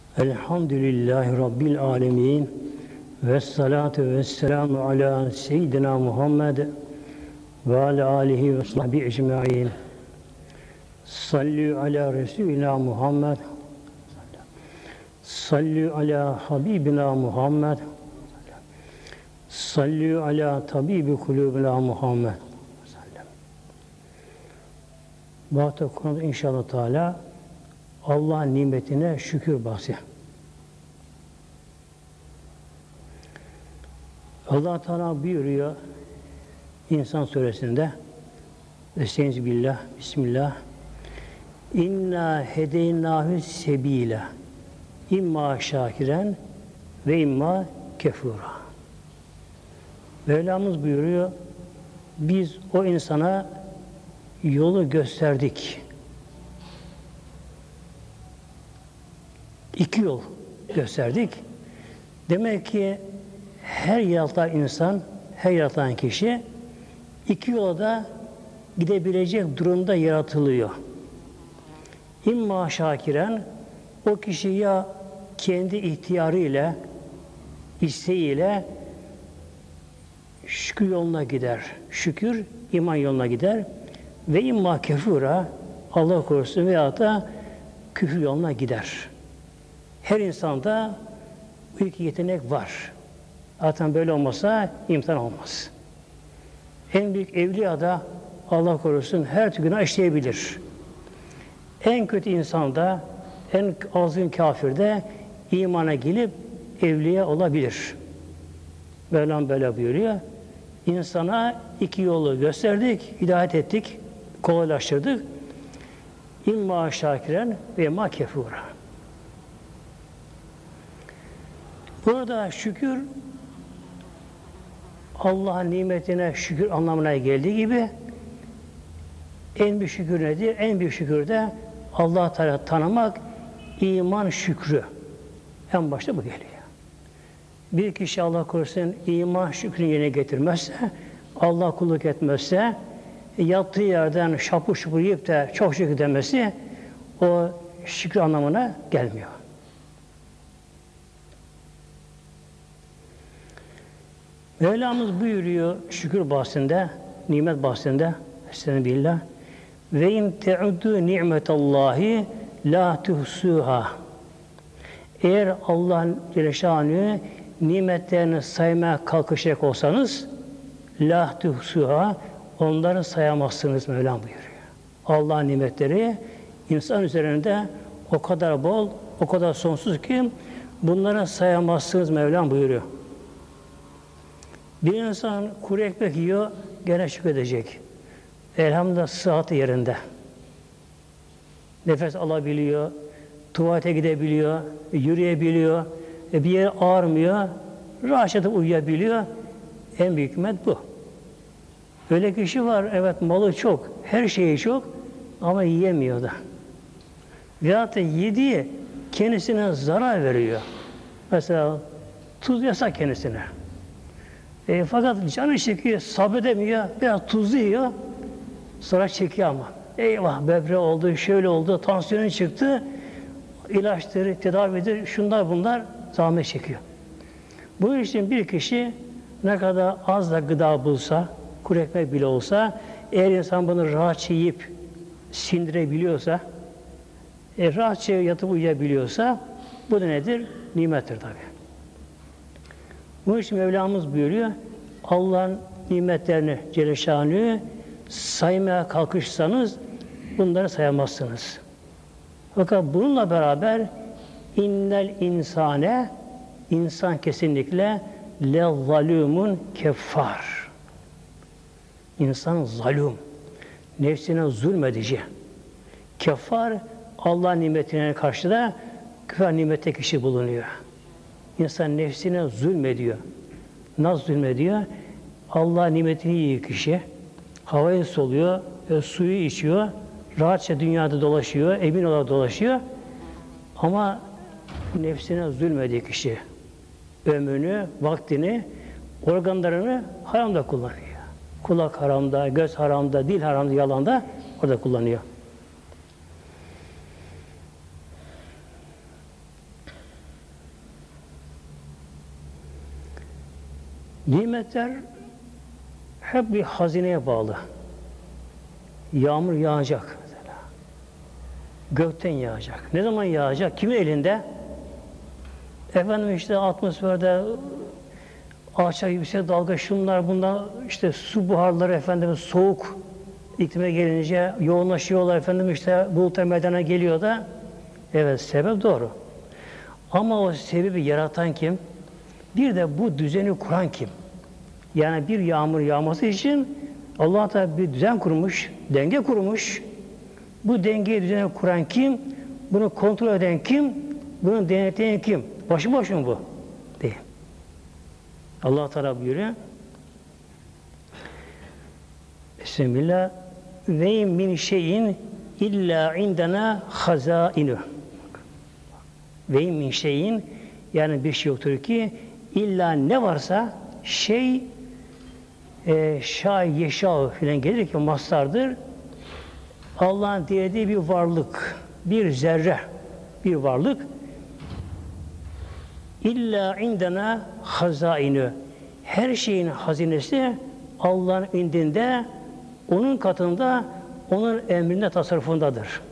Elhamdülillahi Rabbil alemin. Vessalatu vesselamu ala seyyidina Muhammed ve ala alihi ve sahbihi ecma'in. Sallu ala Resulina Muhammed. Sallu ala Habibina Muhammed. Sallu ala tabibi kulubina Muhammed. Bu hafta konuda inşallah Teala Allah'ın nimetine şükür bahsi. Allah Teala buyuruyor İnsan suresinde Estaizu billah, bismillah. İnna hedeynâhü sebîle imma şakiren ve imma kefura. Mevlamız buyuruyor, biz o insana yolu gösterdik. İki yol gösterdik. Demek ki her yaratan insan, her yaratan kişi iki yola da gidebilecek durumda yaratılıyor. İmma şakiren, o kişi ya kendi ihtiyarıyla, isteğiyle şükür yoluna gider. Şükür, iman yoluna gider. Ve imma kefura, Allah korusun veyahut da küfür yoluna gider. Her insanda bu iki yetenek var. Zaten böyle olmasa imtihan olmaz. En büyük evliya da Allah korusun her türlü günah işleyebilir. En kötü insanda, en azgın kafirde imana gelip evliya olabilir. Mevlam böyle buyuruyor. İnsana iki yolu gösterdik, hidayet ettik, kolaylaştırdık. İmma şakiren ve imma kefura. Burada şükür Allah'ın nimetine şükür anlamına geldiği gibi en büyük şükür nedir? En büyük şükür de Allah-u Teala tanımak, iman şükrü. En başta bu geliyor. Bir kişi Allah korusun iman şükrünü yerine getirmezse, Allah kulluk etmezse, yattığı yerden şapur şupur yiyip de çok şükür demesi o şükür anlamına gelmiyor. Mevlamız buyuruyor şükür bahsinde, nimet bahsinde, estağfirullah. Ve in te'uddu ni'metallahi la tuhsuha. Eğer Allah'ın Celle Şanı nimetlerini saymaya kalkışacak olsanız la tuhsuha, onları sayamazsınız Mevlam buyuruyor. Allah'ın nimetleri insan üzerinde o kadar bol, o kadar sonsuz ki bunları sayamazsınız Mevlam buyuruyor. Bir insan kuru ekmek yiyor, gene şükredecek. Elhamdülillah sıhhati yerinde. Nefes alabiliyor, tuvalete gidebiliyor, yürüyebiliyor, bir yer ağrımıyor, rahatça uyuyabiliyor. En büyük hikmet bu. Öyle kişi var, evet malı çok, her şeyi çok ama yiyemiyor da. Veyahut da yediği kendisine zarar veriyor. Mesela tuz yasak kendisine. Fakat canı çekiyor, sabredemiyor, biraz tuzlu yiyor, sonra çekiyor ama. Eyvah, böbreği oldu, şöyle oldu, tansiyonu çıktı, ilaçları, tedavidir, şunlar bunlar zahmet çekiyor. Bu için bir kişi ne kadar az da gıda bulsa, kuru ekmek bile olsa, eğer insan bunu rahatça yiyip sindirebiliyorsa, rahatça yatıp uyuyabiliyorsa, bu da nedir? Nimettir tabii. Bu için Mevlamız buyuruyor, Allah'ın nimetlerini Celle Şanı saymaya kalkışsanız bunları sayamazsınız. Fakat bununla beraber innel insane, insan kesinlikle le zalûmun keffar. İnsan zalûm, nefsine zulmedici. Keffar, Allah'ın nimetine karşı da küfür nimette kişi bulunuyor. İnsan nefsine zulmediyor. Nasıl zulmediyor? Allah nimetini yiyor kişi. Havayı soluyor, suyu içiyor. Rahatça dünyada dolaşıyor, emin olarak dolaşıyor. Ama nefsine zulmediyor kişi. Ömrünü, vaktini, organlarını haramda kullanıyor. Kulak haramda, göz haramda, dil haramda, yalanda orada kullanıyor. Nimetler hep bir hazineye bağlı. Yağmur yağacak mesela. Gökten yağacak. Ne zaman yağacak? Kimin elinde? Efendim işte atmosferde alçak yüksek dalga şunlar bunlar işte su buharları efendim soğuk iklime gelince yoğunlaşıyorlar efendim işte bulutlar meydana geliyor da evet sebep doğru. Ama o sebebi yaratan kim? Bir de bu düzeni kuran kim? Yani bir yağmur yağması için Allah Teala bir düzen kurmuş, denge kurmuş. Bu dengeyi düzeni kuran kim? Bunu kontrol eden kim? Bunu denetleyen kim? Başı boş mu bu? Değil. Allah Teala buyuruyor. Bismillah ve min şeyin illa indena hazainu. Ve min şeyin yani bir şey yoktur ki illa ne varsa şey şay yeşâ filan gelir ki mastardır. Allah'ın dilediği bir varlık, bir zerre, bir varlık illa indena hazainu. Her şeyin hazinesi Allah'ın indinde, onun katında, onun emrinde, tasarrufundadır.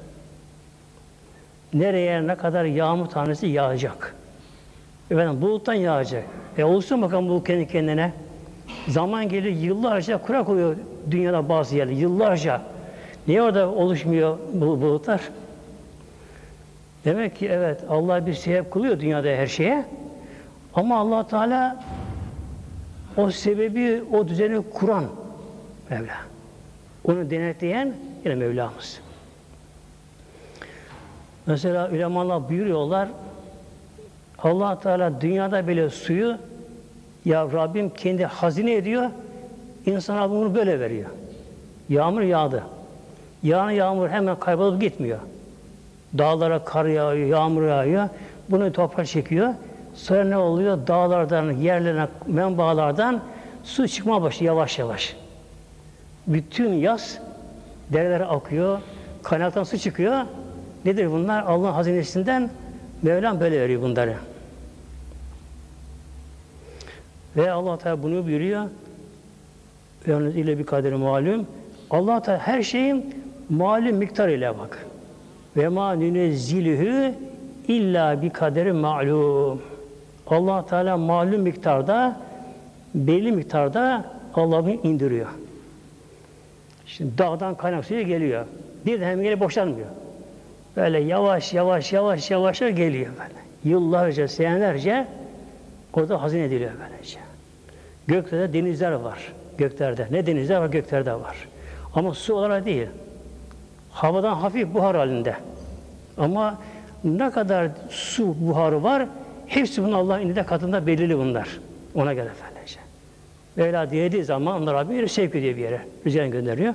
Nereye ne kadar yağmur tanesi yağacak? Efendim buluttan yağacak. Olsun bakalım bulut kendi kendine. Zaman gelir yıllarca kurak oluyor dünyada bazı yerler. Yıllarca. Niye orada oluşmuyor bulutlar? Demek ki evet Allah bir sebep kılıyor dünyada her şeye. Ama Allah Teala o sebebi, o düzeni kuran Mevla. Onu denetleyen yine Mevlamız. Mesela ulemalar buyuruyorlar, Allah Teala dünyada bile suyu ya Rabbim kendi hazine ediyor, insana bunu böyle veriyor. Yağmur yağdı. Yağan yağmur hemen kaybolup gitmiyor. Dağlara kar yağıyor, yağmur yağıyor. Bunu toprak çekiyor. Sonra ne oluyor? Dağlardan, yerlerine, menbaalardan su çıkmaya başlıyor yavaş yavaş. Bütün yaz derelere akıyor, kaynaktan su çıkıyor. Nedir bunlar? Allah'ın hazinesinden Mevlam böyle veriyor bunları. Ve Allah Teala bunu buyuruyor. Yalnız ile bir kaderi malum. Allah Teala her şeyin malum miktar ile bak. Ve ma nunezziluhu illa bi kaderi malum. Allah Teala malum miktarda, belli miktarda Allah'ını indiriyor. Şimdi dağdan kaynak suyu geliyor. Bir de hemen gelip boşalmıyor. Böyle yavaş yavaş geliyor böyle. Yıllarca, senelerce orada hazine ediliyor böylece. Gökte de denizler var. Göklerde. Ne denizler var? Göklerde var. Ama su olarak değil. Havadan hafif buhar halinde. Ama ne kadar su buharı var, hepsi bunun Allah'ın indinde katında belirli bunlar. Ona göre böylece. Mevla dilediği zaman onlar Rabbim yeri sevk ediyor bir yere. Rüzgar gönderiyor.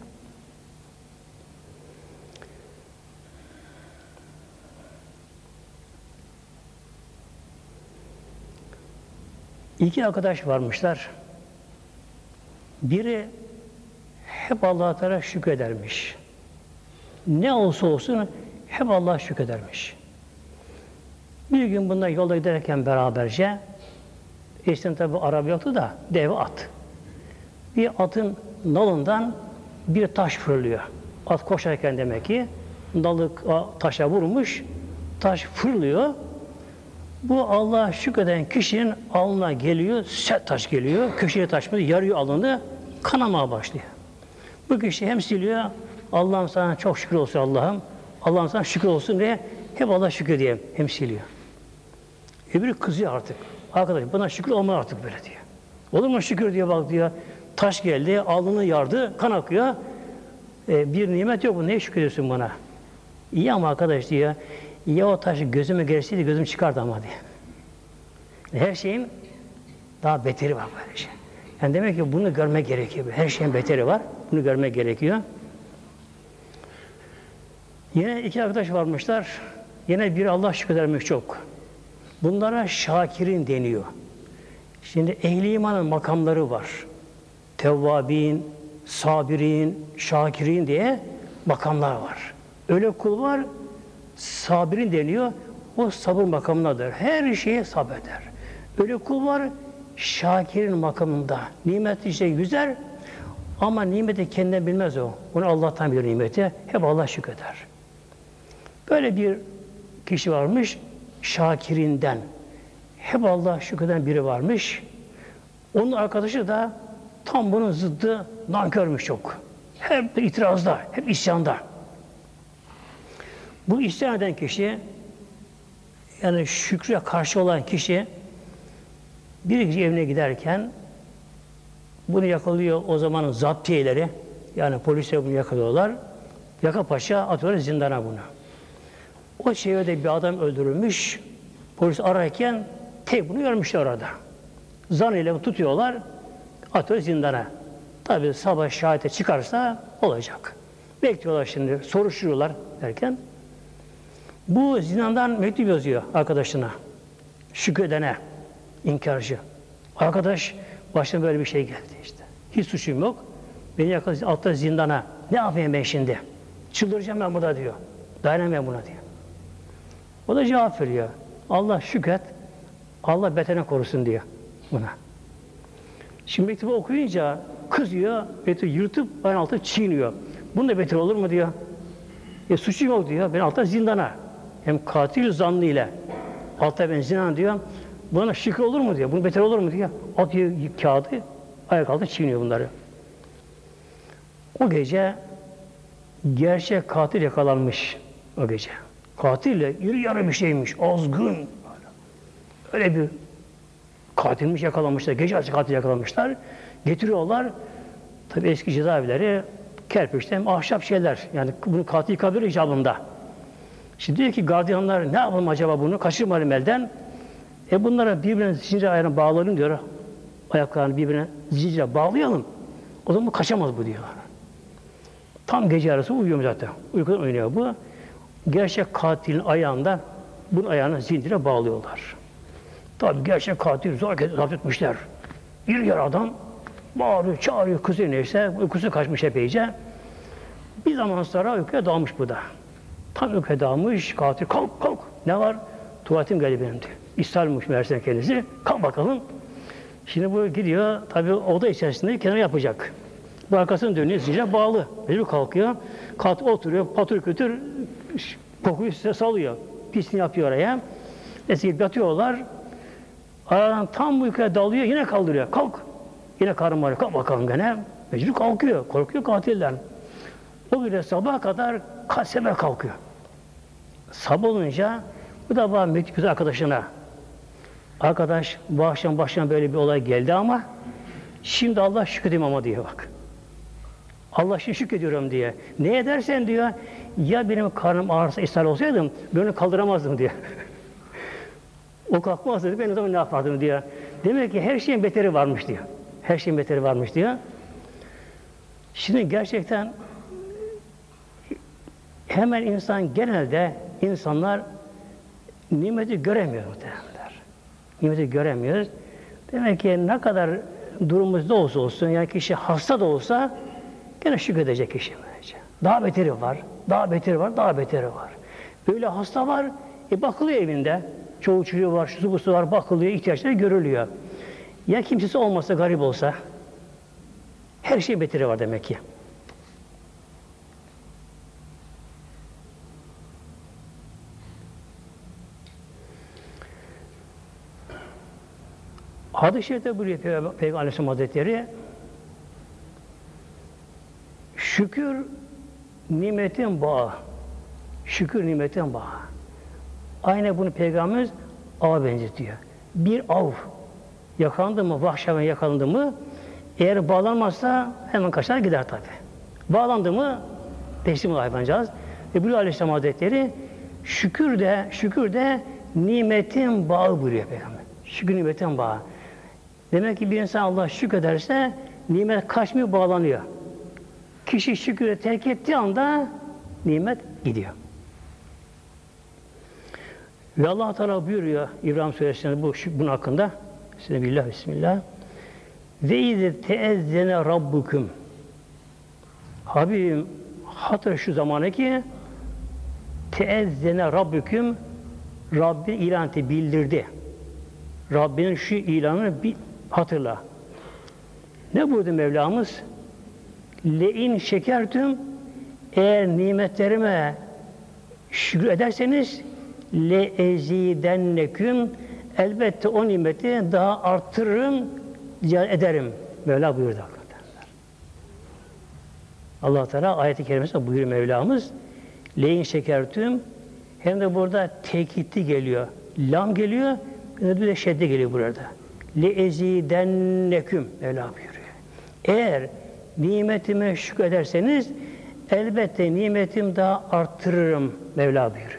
İki arkadaş varmışlar. Biri hep Allah'a Teala şükredermiş. Ne olsa olsun hep Allah'a şükredermiş. Bir gün bunlar yolda giderken beraberce eskiden tabi araba yoktu da deve at. Bir atın nalından bir taş fırlıyor. At koşarken demek ki nalı taşa vurmuş, taş fırlıyor. Bu Allah'a şükreden kişinin alnına geliyor, sert taş geliyor, köşeye taşmadı, yarıyor alnını, kanamaya başlıyor. Bu kişi hem siliyor, Allah'ım sana çok şükür olsun Allah'ım, Allah'ım sana şükür olsun diye hep Allah'a şükür diye hem siliyor. Öbürü kızıyor artık. Arkadaş buna şükür olmaz artık böyle diyor. Olur mu şükür diyor bak diyor. Taş geldi, alnını yardı, kan akıyor. Bir nimet yok bu, neye şükür ediyorsun bana? İyi ama arkadaş diyor, ya o taş gözüme gelseydi gözüm çıkardı ama diye. Her şeyin daha beteri var böyle şey. Yani demek ki bunu görmek gerekiyor. Her şeyin beteri var. Bunu görmek gerekiyor. Yine iki arkadaş varmışlar. Yine biri Allah şükredermiş çok. Bunlara şakirin deniyor. Şimdi ehli imanın makamları var. Tevvabin, sabirin, şakirin diye makamlar var. Öyle kul var, sabirin deniyor. O sabır makamındadır. Her şeye sabreder. Öyle kul var, şakirin makamında. Nimet işte güzel ama nimeti kendinden bilmez o. Onu Allah'tan bilir nimeti. Hep Allah şükreder. Böyle bir kişi varmış, şakirinden. Hep Allah şükreden biri varmış. Onun arkadaşı da tam bunun zıddı, nankörmüş çok. Hep itirazda, hep isyanda. Bu isyan eden kişi, yani şükre karşı olan kişi, bir kişi evine giderken bunu yakalıyor o zamanın zaptiyeleri, yani polisler bunu yakalıyorlar. Yaka paşa atıyorlar zindana bunu. O çevrede bir adam öldürülmüş, polis ararken tek bunu görmüşler orada. Zanıyla tutuyorlar, atıyor zindana. Tabii sabah şahite çıkarsa olacak. Bekliyorlar şimdi, soruşturuyorlar derken bu zindandan mektup yazıyor arkadaşına, şükredene, inkarcı. Arkadaş, başına böyle bir şey geldi işte. Hiç suçum yok. Beni yakaladı, altta zindana. Ne yapayım ben şimdi? Çıldıracağım ben burada diyor. Dayanamıyorum buna diyor. O da cevap veriyor. Allah şükret, Allah beterine korusun diyor buna. Şimdi mektubu okuyunca kızıyor, mektubu yırtıp ayağın altına çiğniyor. Bunun da beter olur mu diyor. Suçum yok diyor, ben altta zindana. Hem katil zanlı ile altta ben zindana diyor. Buna şükür olur mu diyor, bunun beter olur mu diyor. Atıyor kağıdı, ayak altına çiğniyor bunları. O gece gerçek katil yakalanmış o gece. Katille iri yarı bir şeymiş, azgın. Öyle bir katilmiş yakalanmışlar, gece açık katil yakalanmışlar. Getiriyorlar, tabii eski cezaevleri kerpiçten ahşap şeyler. Yani bunu katil kabir icabında. Şimdi diyor ki gardiyanlar ne yapalım acaba bunu? Kaçırmayalım elden. Bunlara birbirine zincir ayağına bağlayalım diyor. Ayaklarını birbirine zincire bağlayalım. O zaman kaçamaz bu diyorlar. Tam gece arası uyuyor zaten. Uykudan oynuyor bu. Gerçek katilin ayağında bunun ayağına zincire bağlıyorlar. Tabii gerçek katil zor zapt etmişler. Bir yer adam bağırıyor, çağırıyor, kızıyor neyse. Uykusu kaçmış epeyce. Bir zaman sonra uykuya dalmış bu da. Tam uykuya dalmış, katil kalk kalk. Ne var? Tuvaletim geldi benim diyor. İshalmiş meğerse kendisi. Kalk bakalım. Şimdi bu gidiyor, tabii oda içerisinde kenara yapacak. Bu arkasını dönüyor, zincire bağlı. Mecbur kalkıyor. Katil oturuyor, patır kütür kokuyu size salıyor. Pisliğini yapıyor oraya. Neyse yatıyorlar. Aradan tam uykuya dalıyor, yine kaldırıyor. Kalk. Yine karnım ağrıyor. Kalk bakalım gene. Mecbur kalkıyor. Korkuyor katilden. O gece sabaha kadar kaç sefer kalkıyor. Sabah olunca bu da bana mektup arkadaşına. Arkadaş bu akşam başına böyle bir olay geldi ama şimdi Allah şükredeyim ama diye bak. Allah için şükrediyorum diye. Ne edersen diyor, ya benim karnım ağrısa, ishal olsaydım, ben onu kaldıramazdım diyor. O kalkmazdı, ben o zaman ne yapardım diyor. Demek ki her şeyin beteri varmış diyor. Her şeyin beteri varmış diyor. Şimdi gerçekten hemen genelde insanlar nimeti göremiyor muhtemelenler. Nimeti göremiyoruz. Demek ki ne kadar durumumuzda olsun, yani kişi hasta da olsa gene şükredecek kişi bence. Daha beteri var, daha beteri var, daha beteri var. Öyle hasta var, bakılıyor evinde. Çoğu çocuğu var, şusu busu var, bakılıyor, ihtiyaçları görülüyor. Ya kimsesi olmasa, garip olsa, her şey beteri var demek ki. Hadis-i şerifte buyuruyor Peygamber Aleyhisselam Hazretleri, şükür nimetin bağı. Şükür nimetin bağı. Aynı bunu Peygamberimiz ava benzetiyor. Bir av yakalandı mı, vahşi hayvan yakalandı mı, eğer bağlanmazsa hemen kaçar gider tabi. Bağlandı mı teslim olur hayvancağız. Buyuruyor Aleyhisselam Hazretleri, şükür de nimetin bağı buyuruyor Peygamber. Şükür nimetin bağı. Demek ki bir insan Allah'a şükrederse nimet kaçmıyor, bağlanıyor. Kişi şükrü terk ettiği anda nimet gidiyor. Ve Allah Teala buyuruyor İbrahim Suresi'nde bunun hakkında. Bismillah, Bismillah. Ve izâ teezzene rabbukum. Habibim hatır şu zamanı ki teezzene rabbukum, Rabbin ilan etti, bildirdi. Rabbinin şu ilanını Hatırla. Ne buyurdu Mevlamız? Le-in şekertüm, eğer nimetlerime şükür ederseniz le-ezidenneküm, elbette o nimeti daha arttırırım, ziyade ederim. Mevla buyurdu. Allah Teala ayet-i kerimesinde buyuruyor Mevlamız. Le-in şekertüm, hem de burada tekitli geliyor. Lam geliyor, bir de şedde geliyor burada. Le-ezidenneküm, Mevla buyuruyor. Eğer nimetime şükrederseniz elbette nimetim daha arttırırım Mevla buyuruyor.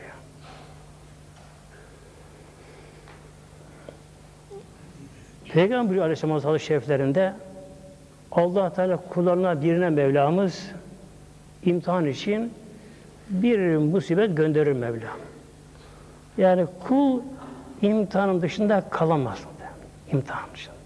Peygamber buyuruyor Aleyhisselam hadis-i şeriflerinde Allah Teala kullarına birine Mevlamız imtihan için bir musibet gönderir Mevlam. Yani kul imtihanın dışında kalamaz. İmtihan dışında.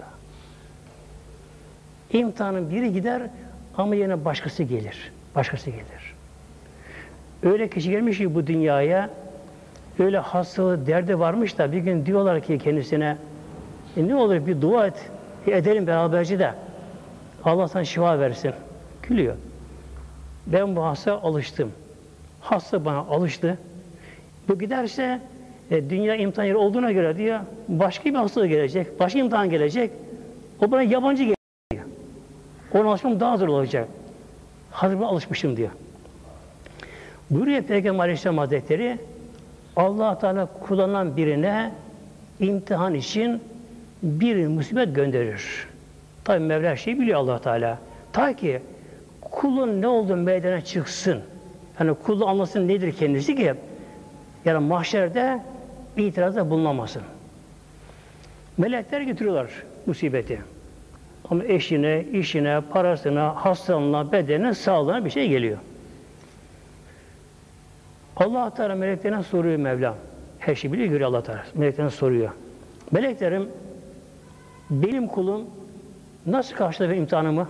İmtihanın biri gider ama yine başkası gelir. Başkası gelir. Öyle kişi gelmiş ki bu dünyaya öyle hastalığı, derdi varmış da bir gün diyorlar ki kendisine ne olur bir dua et, edelim beraberce de Allah sana şifa versin. Gülüyor. Ben bu hasta alıştım. Hasta bana alıştı. Bu giderse dünya imtihan yeri olduğuna göre diyor, başka bir hastalık gelecek, başka imtihan gelecek. O bana yabancı geliyor. Ona alışmam daha zor olacak. Hazır buna alışmışım diyor. Buyuruyor Peygamber Aleyhisselam Hazretleri, Allah Teala kullanılan birine imtihan için bir musibet gönderir. Tabi Mevla her şeyi biliyor Allah Teala. Ta ki kulun ne olduğu meydana çıksın. Yani kulun anlasın nedir kendisi ki yani mahşerde itirazda bulunamasın. Melekler getiriyorlar musibeti. Ama eşine, işine, parasına, hastalığına, bedenine, sağlığına bir şey geliyor. Allah Teala meleklerine soruyor Mevlam. Her şeyi biliyor, görüyor Allah Teala. Meleklerine soruyor. Meleklerim, benim kulum nasıl karşıladı imtihanımı?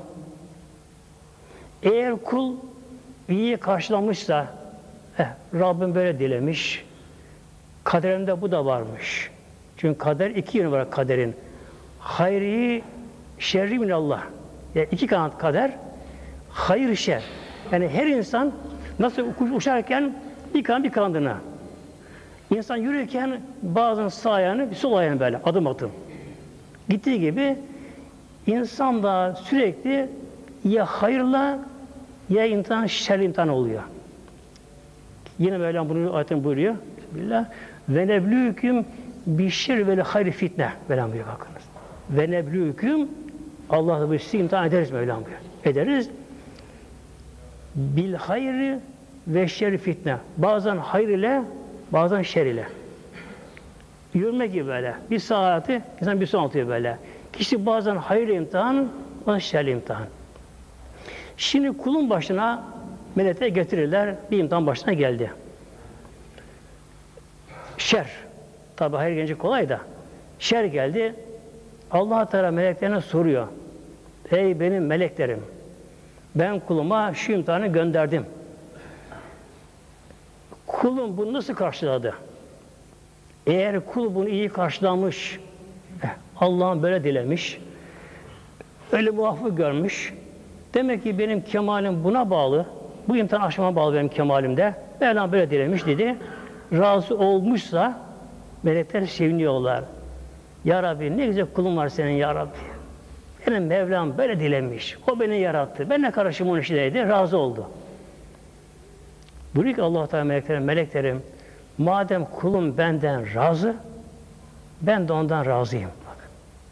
Eğer kul iyi karşılamışsa, Rabbim böyle dilemiş, kaderimde bu da varmış. Çünkü kader iki yönü var kaderin. Hayri, şerri minallah. Yani iki kanat kader, hayır şer. Yani her insan nasıl kuş uçarken bir kanadına. İnsan yürürken bazen sağ ayağını, bir sol ayağını böyle adım adım. Gittiği gibi insan da sürekli ya hayırla ya imtihan, şerli imtihan oluyor. Yine Mevlam bunu ayetini buyuruyor. Bismillah. Ve neblûküm bişşir vel hayri fitne. Mevlam buyuruyor bakınız. Ve neblûküm Allah'la bu sizi imtihan ederiz Mevlam buyuruyor. Ederiz. Bil hayri ve şerri fitne. Bazen hayır ile, bazen şer ile. Yürüme gibi böyle. Bir saati, insan bir son atıyor böyle. Kişi bazen hayır imtihan, bazen şerli imtihan. Şimdi kulun başına melekler getirirler, bir imtihan başına geldi. Şer. Tabi hayır gelince kolay da. Şer geldi. Allah Teala meleklerine soruyor. Ey benim meleklerim, ben kuluma şu imtihanı gönderdim. Kulum bunu nasıl karşıladı? Eğer kul bunu iyi karşılamış, Allah'ın böyle dilemiş, öyle muvaffak görmüş, demek ki benim kemalim buna bağlı, bu imtihan aşmama bağlı benim kemalimde, Mevlam böyle dilemiş dedi. Razı olmuşsa melekler seviniyorlar. Ya Rabbi ne güzel kulun var senin ya Rabbi. Benim Mevlam böyle dilemiş. O beni yarattı. Ben ne karışım onun işindeydi. Razı oldu. Buyuruyor ki Allah-u Teala meleklerim, madem kulum benden razı, ben de ondan razıyım. Bak.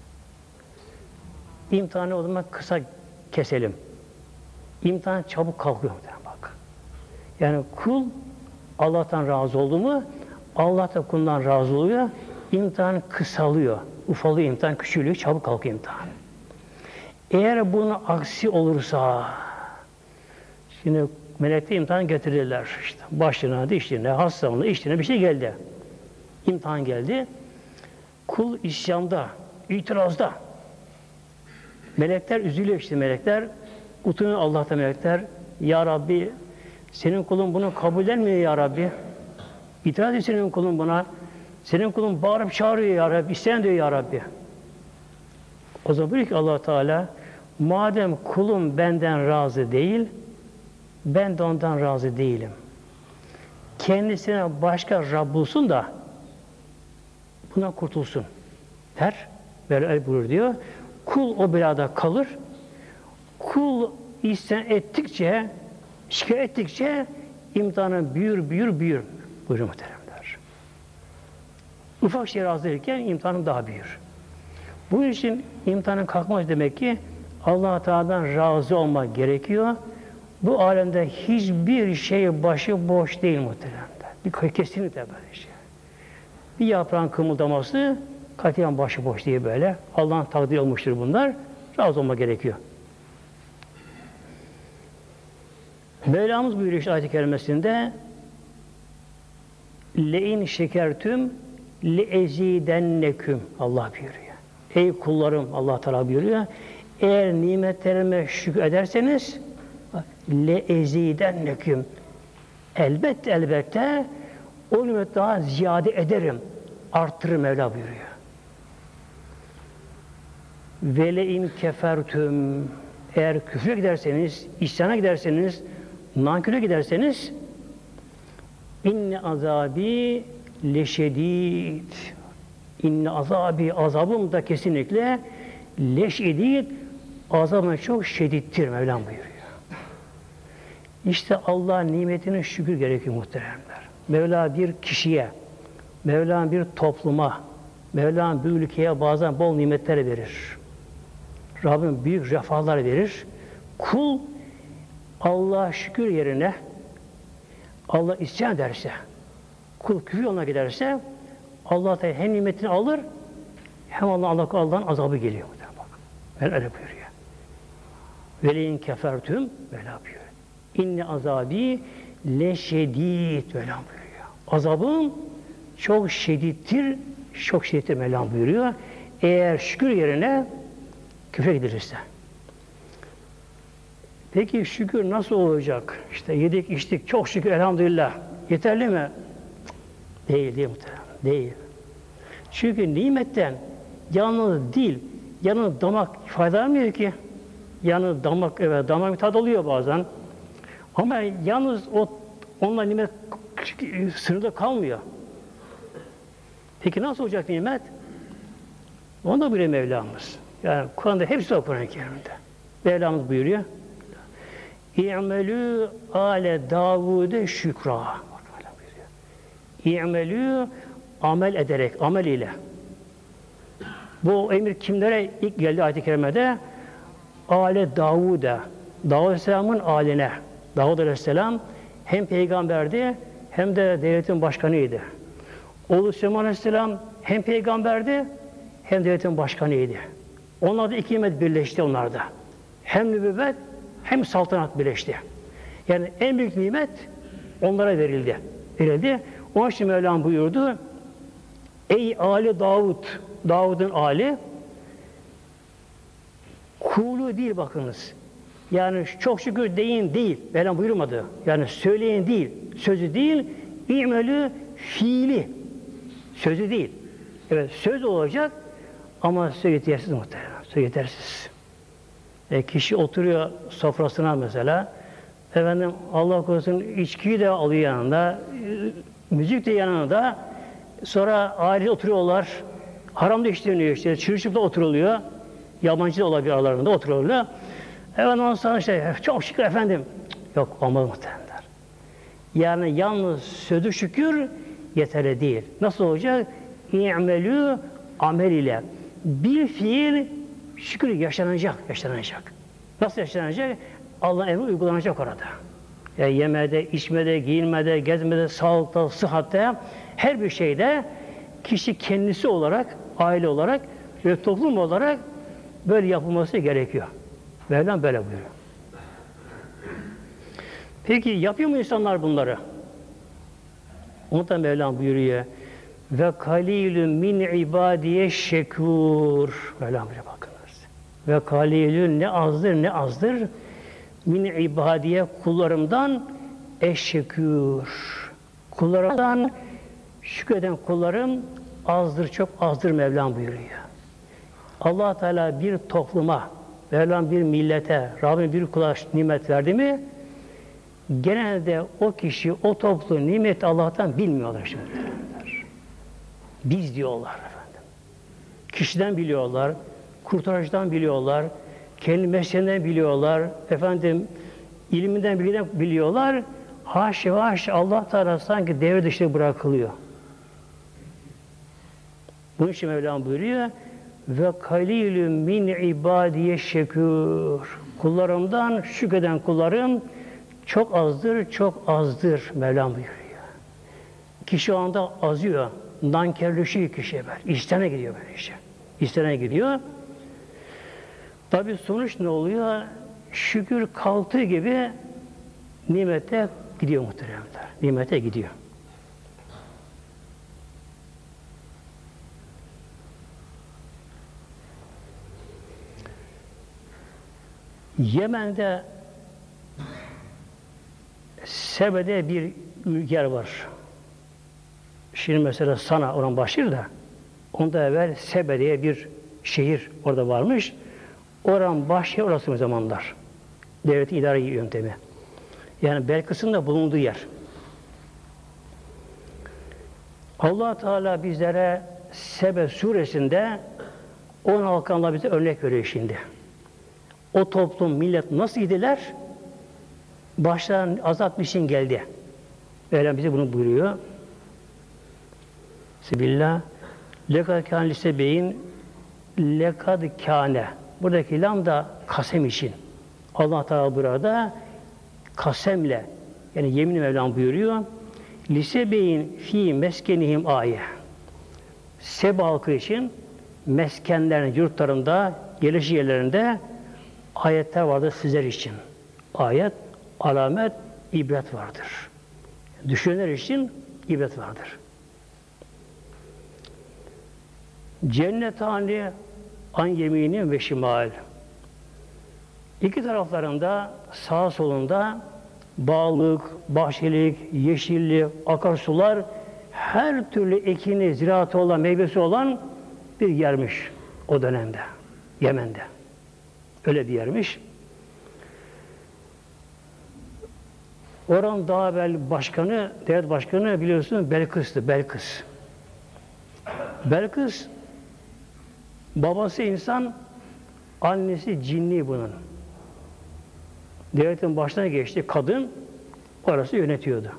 İmtihanı o zaman kısa keselim. İmtihan çabuk kalkıyor. Bak. Yani kul Allah'tan razı oldu mu, Allah da kulundan razı oluyor. İmtihan kısalıyor. Ufalıyor imtihan, küçülüyor, çabuk kalkıyor imtihan. Eğer bunun aksi olursa, şimdi melekte imtihan getirdiler. İşte başına, dişine, hastalığına, işine bir şey geldi. İmtihan geldi. Kul isyanda, itirazda. Melekler üzülüyor işte melekler. Utanıyor Allah'ta melekler. Ya Rabbi, senin kulun bunu kabullenmiyor ya Rabbi. İtiraz ediyor senin kulun buna. Senin kulun bağırıp çağırıyor ya Rabbi. İsteyen diyor ya Rabbi. O zaman buyuruyor ki Allah Teala, madem kulum benden razı değil, ben de ondan razı değilim. Kendisine başka Rab bulsun da bundan kurtulsun der. Böyle buyurur diyor. Kul o belada kalır. Kul isyan ettikçe, şikayet ettikçe imtihanı büyür buyuruyor muhteremler. Ufak şey razı değilken imtihanım daha büyür. Bu için imtihanın kalkmaz demek ki Allah-u Teala'dan razı olmak gerekiyor. Bu alemde hiçbir şey başı boş değil muhteremler. Kesinlikle böyle şey. Bir yaprağın kımıldaması katiyen başı boş diye böyle. Allah'ın takdiri olmuştur bunlar. Razı olmak gerekiyor. Mevlamız buyuruyor işte ayet-i kerimesinde le'in şekertüm le'ezidenneküm Allah buyuruyor. Ey kullarım Allah Teala buyuruyor. Eğer nimetlerime şükür ederseniz le'ezidenneküm elbette o nimet daha ziyade ederim. Arttırır Mevla buyuruyor. Ve le'in kefertüm eğer küfre giderseniz, isyana giderseniz, nanküre giderseniz inne azabi leşedid inne azabi azabım da kesinlikle leşedid azabım çok şedittir Mevlam buyuruyor. İşte Allah'ın nimetine şükür gerekiyor muhteremler. Mevla bir kişiye, Mevla bir topluma, Mevla bir ülkeye bazen bol nimetler verir. Rabbim büyük refahlar verir. Kul Allah'a şükür yerine Allah isyan ederse, kul küfür yoluna giderse Allah da hem nimetini alır hem Allah'ın azabı geliyor. Bak. Öyle buyuruyor. Veleyin kefertüm böyle yapıyor. İnne azabi leşedid böyle buyuruyor. Azabım çok şedittir Mevlam buyuruyor. Eğer şükür yerine küfre gidilirse. Peki şükür nasıl olacak? İşte yedik, içtik, çok şükür elhamdülillah. Yeterli mi? Değil muhtemelen. Değil. Çünkü nimetten yalnız dil, yalnız damak faydalanmıyor ki. Yalnız damak, evet damak bir tad oluyor bazen. Ama yalnız onunla nimet sınırda kalmıyor. Peki nasıl olacak nimet? Onu da buyuruyor Mevlamız. Yani Kur'an'da hepsi var Kur'an-ı Kerim'de. Mevlamız buyuruyor. İ'melü ale Davud'e şükra. İ'melü amel ederek, amel ile. Bu emir kimlere ilk geldi ayet-i kerimede? Ale Davud'a. Davud Aleyhisselam'ın aline. Davud Aleyhisselam hem peygamberdi hem de devletin başkanıydı. Oğlu Süleyman Aleyhisselam hem peygamberdi hem devletin başkanıydı. Onlar da iki nimet birleşti onlarda. Hem nübüvvet hem saltanat birleşti. Yani en büyük nimet onlara verildi. Onun için Mevlam buyurdu. Ey Ali Davud, Davud'un Ali, kulu değil bakınız. Yani çok şükür deyin değil. Mevlam buyurmadı. Yani söyleyin değil, sözü değil, İ'melü fiili. Sözü değil. Evet söz olacak ama söz yetersiz muhtemelen. Söz yetersiz. Kişi oturuyor sofrasına mesela, efendim Allah korusun içkiyi de alıyor yanında, müzik de yanında, sonra aile oturuyorlar, haram da işleniyor işte, çırışıkla oturuluyor, yabancı da olabilir aralarında oturuyorlar. Efendim ondan sonra işte, çok şükür efendim, yok olmaz muhtemelen. Yani yalnız sözü şükür yeterli değil. Nasıl olacak? İ'melü amel ile. Bir fiil şükür yaşanacak. Nasıl yaşanacak? Allah'ın emri uygulanacak orada. Yani yemede, içmede, giyinmede, gezmede, sağlıkta, sıhhatte, her bir şeyde kişi kendisi olarak, aile olarak ve toplum olarak böyle yapılması gerekiyor. Mevlam böyle buyuruyor. Peki yapıyor mu insanlar bunları? Onu da Mevlam buyuruyor. Ve kalilun min ibadiye şekur. Mevlam buyuruyor bakınız. Ve kalilun ne azdır min ibadiye kullarımdan eşşekür. Kullarımdan şükreden kullarım azdır, çok azdır Mevlam buyuruyor. Allah Teala bir topluma, Mevlam bir millete, Rabbim bir kula nimet verdi mi, genelde o kişi, o toplum nimeti Allah'tan bilmiyorlar şimdi. Biz diyorlar efendim. Kişiden biliyorlar, kurtarıcıdan biliyorlar, kendi mesleğinden biliyorlar, efendim ilminden biliyorlar. Haşa haşa Allah Teala sanki devre dışı bırakılıyor. Bunun için Mevlam buyuruyor ve kalilü min ibadiye şekür. Kullarımdan şükreden kullarım çok azdır, çok azdır Mevlam buyuruyor. Kişi o anda azıyor. Nankerleşiyor kişiye böyle. İstene gidiyor böyle işte. İstene gidiyor. Tabi sonuç ne oluyor? Şükür kalktığı gibi nimete gidiyor muhteremler. Nimete gidiyor. Yemen'de Sebe'de bir yer var. Şimdi mesela Sana oran başlıyor da ondan evvel Sebe diye bir şehir orada varmış. Oran başlıyor orası o zamanlar. Devletin idari yöntemi. Yani Belkıs'ın da bulunduğu yer. Allah Teala bizlere Sebe suresinde 10 halkanla bize örnek veriyor şimdi. O toplum, millet nasıl idiler? Başlarına azap bir şey geldi. Mevlam bize bunu buyuruyor. Bismillah. Lekad kâne lisebeyin lekad kâne. Buradaki lam da kasem için. Allah Teala burada kasemle, yani yemin Mevlam buyuruyor. Lisebeyin fi meskenihim ayet. Sebe halkı için meskenlerin, yurtlarında, yerleşik yerlerinde ayetler vardır sizler için. Ayet, alamet, ibret vardır. Düşünenler için ibret vardır. Cennetani an yeminin ve şimal. İki taraflarında, sağ solunda bağlık, bahçelik, yeşillik, akarsular, her türlü ekini, ziraatı olan, meyvesi olan bir yermiş o dönemde, Yemen'de. Öyle bir yermiş. Oranın daha evvel başkanı, devlet başkanı biliyorsunuz Belkıs'tı, Belkıs. Belkıs, babası insan, annesi cinni bunun. Devletin başına geçti, kadın, orası yönetiyordu.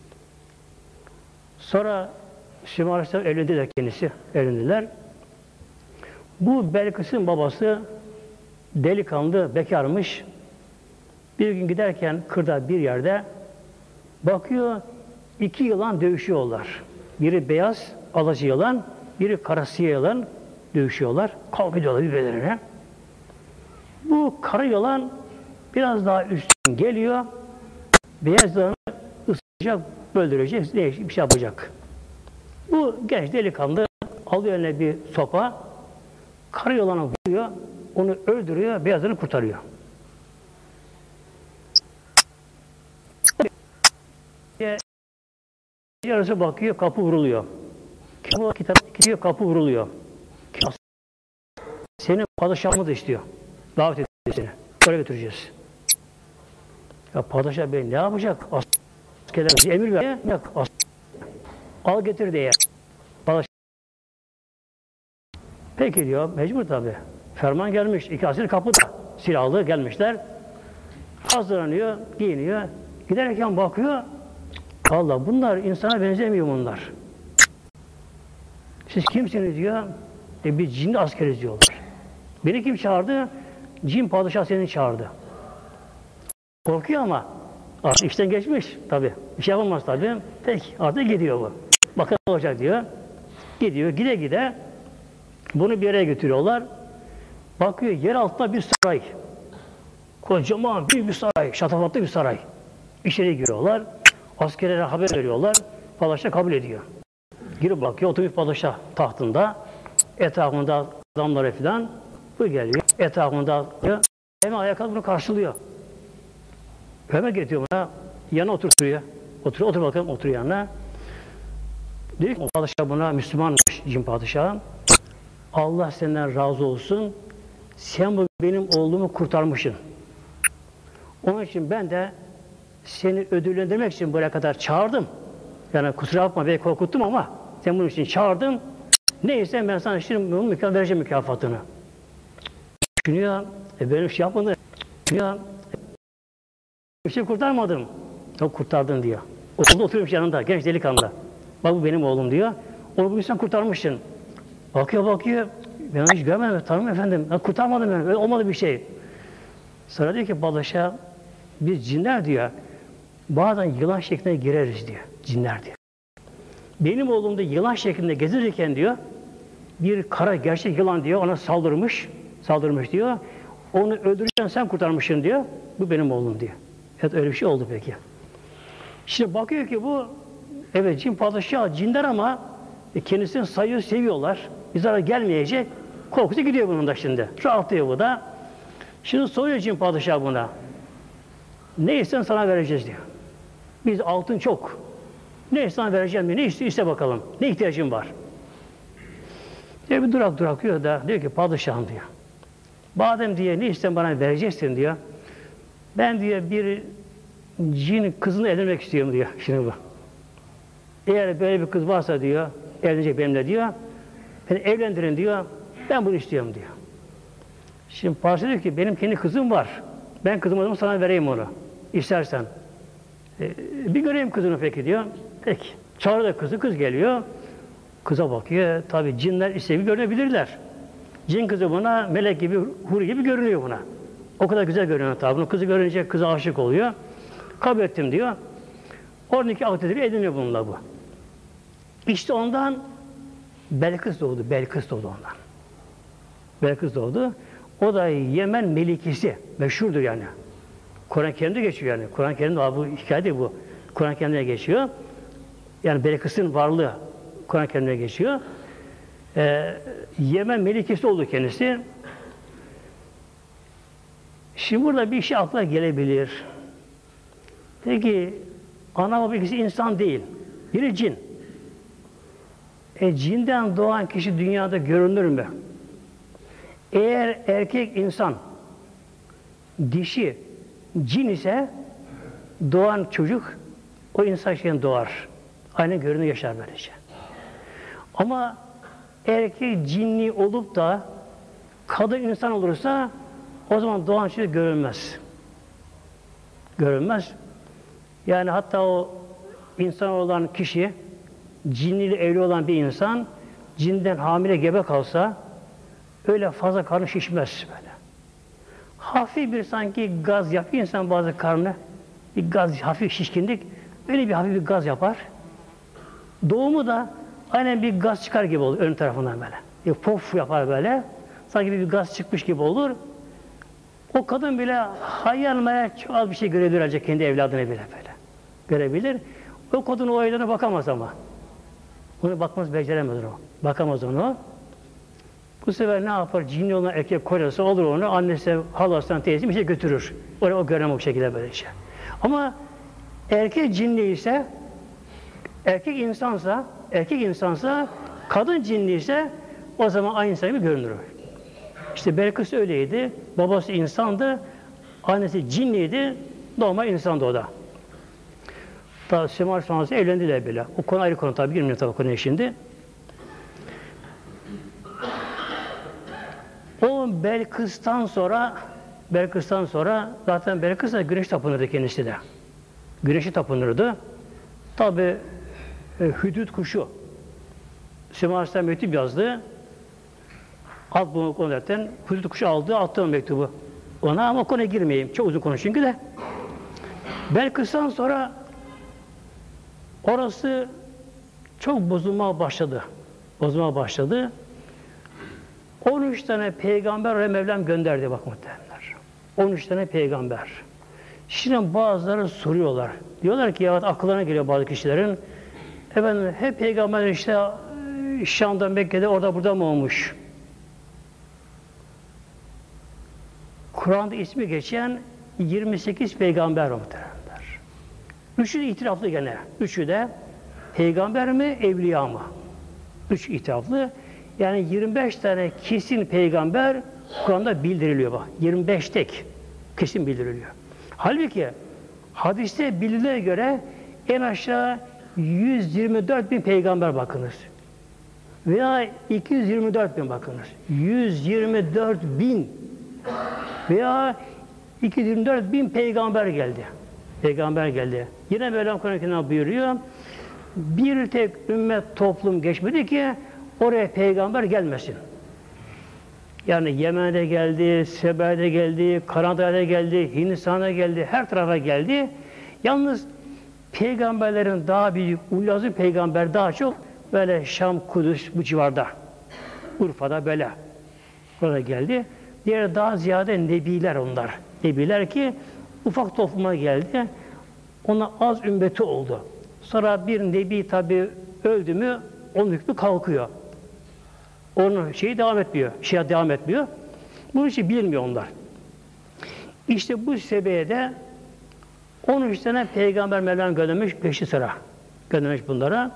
Sonra Süleyman Aleyhisselam evlendiler kendisi, evlendiler. Bu Belkıs'ın babası delikanlı, bekarmış. Bir gün giderken kırda bir yerde bakıyor, iki yılan dövüşüyorlar. Biri beyaz, alacı yılan, biri karasıya yılan dövüşüyorlar. Kavga ediyorlar birbirlerine. Bu kara yılan biraz daha üstün geliyor. Beyaz yılanı ısıracak, öldürecek, bir şey yapacak. Bu genç delikanlı alıyor eline bir sopa, kara yılanı vuruyor, onu öldürüyor, beyaz yılanı kurtarıyor. Yarısı bakıyor, kapı vuruluyor. Kitap kapı vuruluyor. Senin padişahımı da istiyor. Davet ediyor seni. Oraya götüreceğiz. Ya padişah bey ne yapacak? Askerler emir ver. Al getir diye. Padişah. Peki diyor, mecbur tabi. Ferman gelmiş. İki asker kapıda. Silahlı gelmişler. Hazırlanıyor, giyiniyor. Giderken bakıyor. Allah bunlar insana benzemiyor bunlar. Siz kimsiniz diyor. Biz cin askeriz diyorlar. Beni kim çağırdı? Cin padişah seni çağırdı. Korkuyor ama artık işten geçmiş tabi. Bir şey yapamaz tabi. Peki artık gidiyor bu. Bakın ne olacak diyor. Gidiyor. Gide gide bunu bir yere götürüyorlar. Bakıyor yer altında bir saray. Kocaman büyük bir saray. Şatafatlı bir saray. İçeri giriyorlar. Askerlere haber veriyorlar. Padişah kabul ediyor. Girip bakıyor. Oturmuş padişah tahtında. Etrafında adamları falan. Bu geliyor. Etrafında hemen ayakkabı bunu karşılıyor. Hemen getiriyor buna. Yanına oturtuyor. Otur bakalım. Otur yanına. Diyor ki padişah buna Müslümanmış cin padişahı. Allah senden razı olsun. Sen bu benim oğlumu kurtarmışsın. Onun için ben de seni ödüllendirmek için buraya kadar çağırdım. Yani kusura bakma belki korkuttum ama sen bunun için çağırdım. Neyse ben sana şimdi bunun vereceğim mükafatını. Düşünüyor, benim şey yapmadım. Düşünüyor, bir şey kurtarmadım. Yok kurtardın diyor. Okulda oturuyormuş yanında, genç delikanlı. Bak bu benim oğlum diyor. Onu bugün sen kurtarmışsın. Bakıyor. Ben hiç görmedim, tanımam efendim. Ben kurtarmadım ben, öyle olmadı bir şey. Sonra diyor ki padişah, biz cinler diyor, bazen yılan şeklinde gireriz diyor, cinler diyor. Benim oğlum da yılan şeklinde gezirken diyor, bir kara gerçek yılan diyor, ona saldırmış diyor. Onu öldürürken sen kurtarmışsın diyor, bu benim oğlum diyor. Evet öyle bir şey oldu peki. Şimdi bakıyor ki bu, evet cin padişahı cinler ama kendisini sayıyor, seviyorlar. Bir zarar gelmeyecek. Korkusu gidiyor bunun da şimdi. Rahatlıyor bu da. Şimdi soruyor cin padişahı buna. Ne istersen sana vereceğiz diyor. Biz altın çok. Ne istersen vereceğim diyor. Ne iste bakalım. Ne ihtiyacın var? Diye bir durakıyor da diyor ki padişahım diyor. Madem diye ne istersen bana vereceksin diyor. Ben diyor bir cin kızını evlenmek istiyorum diyor. Şimdi bu. Eğer böyle bir kız varsa diyor, evlenecek benimle diyor. Beni evlendirin diyor. Ben bunu istiyorum diyor. Şimdi padişah diyor ki benim kendi kızım var. Ben kızımı sana vereyim onu. İstersen. Bir göreyim kızını peki diyor. Peki. Çağır da kız geliyor. Kıza bakıyor. Tabii cinler isteği görünebilirler. Cin kızı buna melek gibi, huri gibi görünüyor buna. O kadar güzel görünüyor tabii. Bunu kızı görünce kıza aşık oluyor. Kabul ettim diyor. Oradaki aktiviteleri ediniyor bununla bu. İşte ondan Belkıs doğdu. Belkıs doğdu ondan. Belkıs doğdu. O da Yemen melikisi. Meşhurdur yani. Kur'an-ı Kerim'de geçiyor yani. Kur'an-ı Kerim'de bu hikaye değil bu. Kur'an-ı Kerim'de geçiyor. Yani Belkıs'ın varlığı Kur'an-ı Kerim'de geçiyor. Yemen melikesi oldu kendisi. Şimdi burada bir şey akla gelebilir. Peki ana baba ikisi insan değil. Biri cin. Cinden doğan kişi dünyada görünür mü? Eğer erkek insan dişi cin ise doğan çocuk o insan şeyden doğar. Aynen görünür yaşar böylece. Ama erkek cinli olup da kadın insan olursa o zaman doğan çocuk görünmez. Görünmez. Yani hatta o insan olan kişi cinliyle evli olan bir insan cinden hamile gebe kalsa öyle fazla karnı şişmez böyle. Hafif bir sanki gaz yapıyor insan bazı karnı. Bir gaz, hafif şişkinlik. Öyle bir hafif bir gaz yapar. Doğumu da aynen bir gaz çıkar gibi olur ön tarafından böyle. Bir pof yapar böyle. Sanki bir gaz çıkmış gibi olur. O kadın bile hayal çok az bir şey görebilir ancak kendi evladına bile böyle. Görebilir. O kadın o evlerine bakamaz ama. Onu bakmaz, beceremez o. Bakamaz onu. Bu sefer ne yapar? Cinli olan erkek kocası olur onu, annesi, halasından, teyzesi bir şey götürür. Oraya o göremez o şekilde böyle şey. Ama erkek cinli ise, erkek insansa, kadın cinli ise o zaman aynı insan gibi görünür. İşte Belkıs öyleydi. Babası insandı, annesi cinliydi, normal insandı o da. Daha Süleyman sonrası evlendiler bile. O konu ayrı konu tabii, girmiyor tabii konuya şimdi. O Belkıs'tan sonra zaten Belkıs da güneş tapınırdı kendisi de. Güneşi tapınırdı. Tabii hüdüd kuşu. Süleyman Aleyhisselam mektup yazdı. Alt bunu konularken hüdüd kuşu aldı, attı mektubu ona ama konuya girmeyeyim. Çok uzun konu çünkü de. Belkıs'tan sonra orası çok bozulmaya başladı. 13 tane peygamber ve Mevlam gönderdi bak muhtemelenler. 13 tane peygamber. Şimdi bazıları soruyorlar. Diyorlar ki ya akıllarına geliyor bazı kişilerin. Efendim hep peygamber işte Şam'da, Mekke'de, orada burada mı olmuş? Kur'an'da ismi geçen 28 peygamber muhtemelenler. Üçü de itiraflı gene. Üçü de peygamber mi, evliya mı? Üç itiraflı. Yani 25 tane kesin peygamber Kur'an'da bildiriliyor bak. 25 tek kesin bildiriliyor. Halbuki hadiste bildirilere göre en aşağı 124 bin peygamber bakınız. Veya 224 bin bakınız. 124 bin veya 224 bin peygamber geldi. Peygamber geldi. Yine Mevlam Kur'an-ı buyuruyor. Bir tek ümmet toplum geçmedi ki oraya peygamber gelmesin. Yani Yemen'de geldi, Sebe'de geldi, Kanada'da geldi, Hindistan'da geldi, her tarafa geldi. Yalnız peygamberlerin daha büyük, ulazı peygamber daha çok böyle Şam, Kudüs bu civarda. Urfa'da böyle. Burada geldi. Diğer daha ziyade nebiler onlar. Nebiler ki ufak topluma geldi. Ona az ümmeti oldu. Sonra bir nebi tabi öldü mü onun hükmü kalkıyor. Onun şeyi devam etmiyor. Şia devam etmiyor. Bunun için bilmiyor onlar. İşte bu sebeple 13 tane peygamber Mevlam göndermiş peşi sıra. Göndermiş bunlara.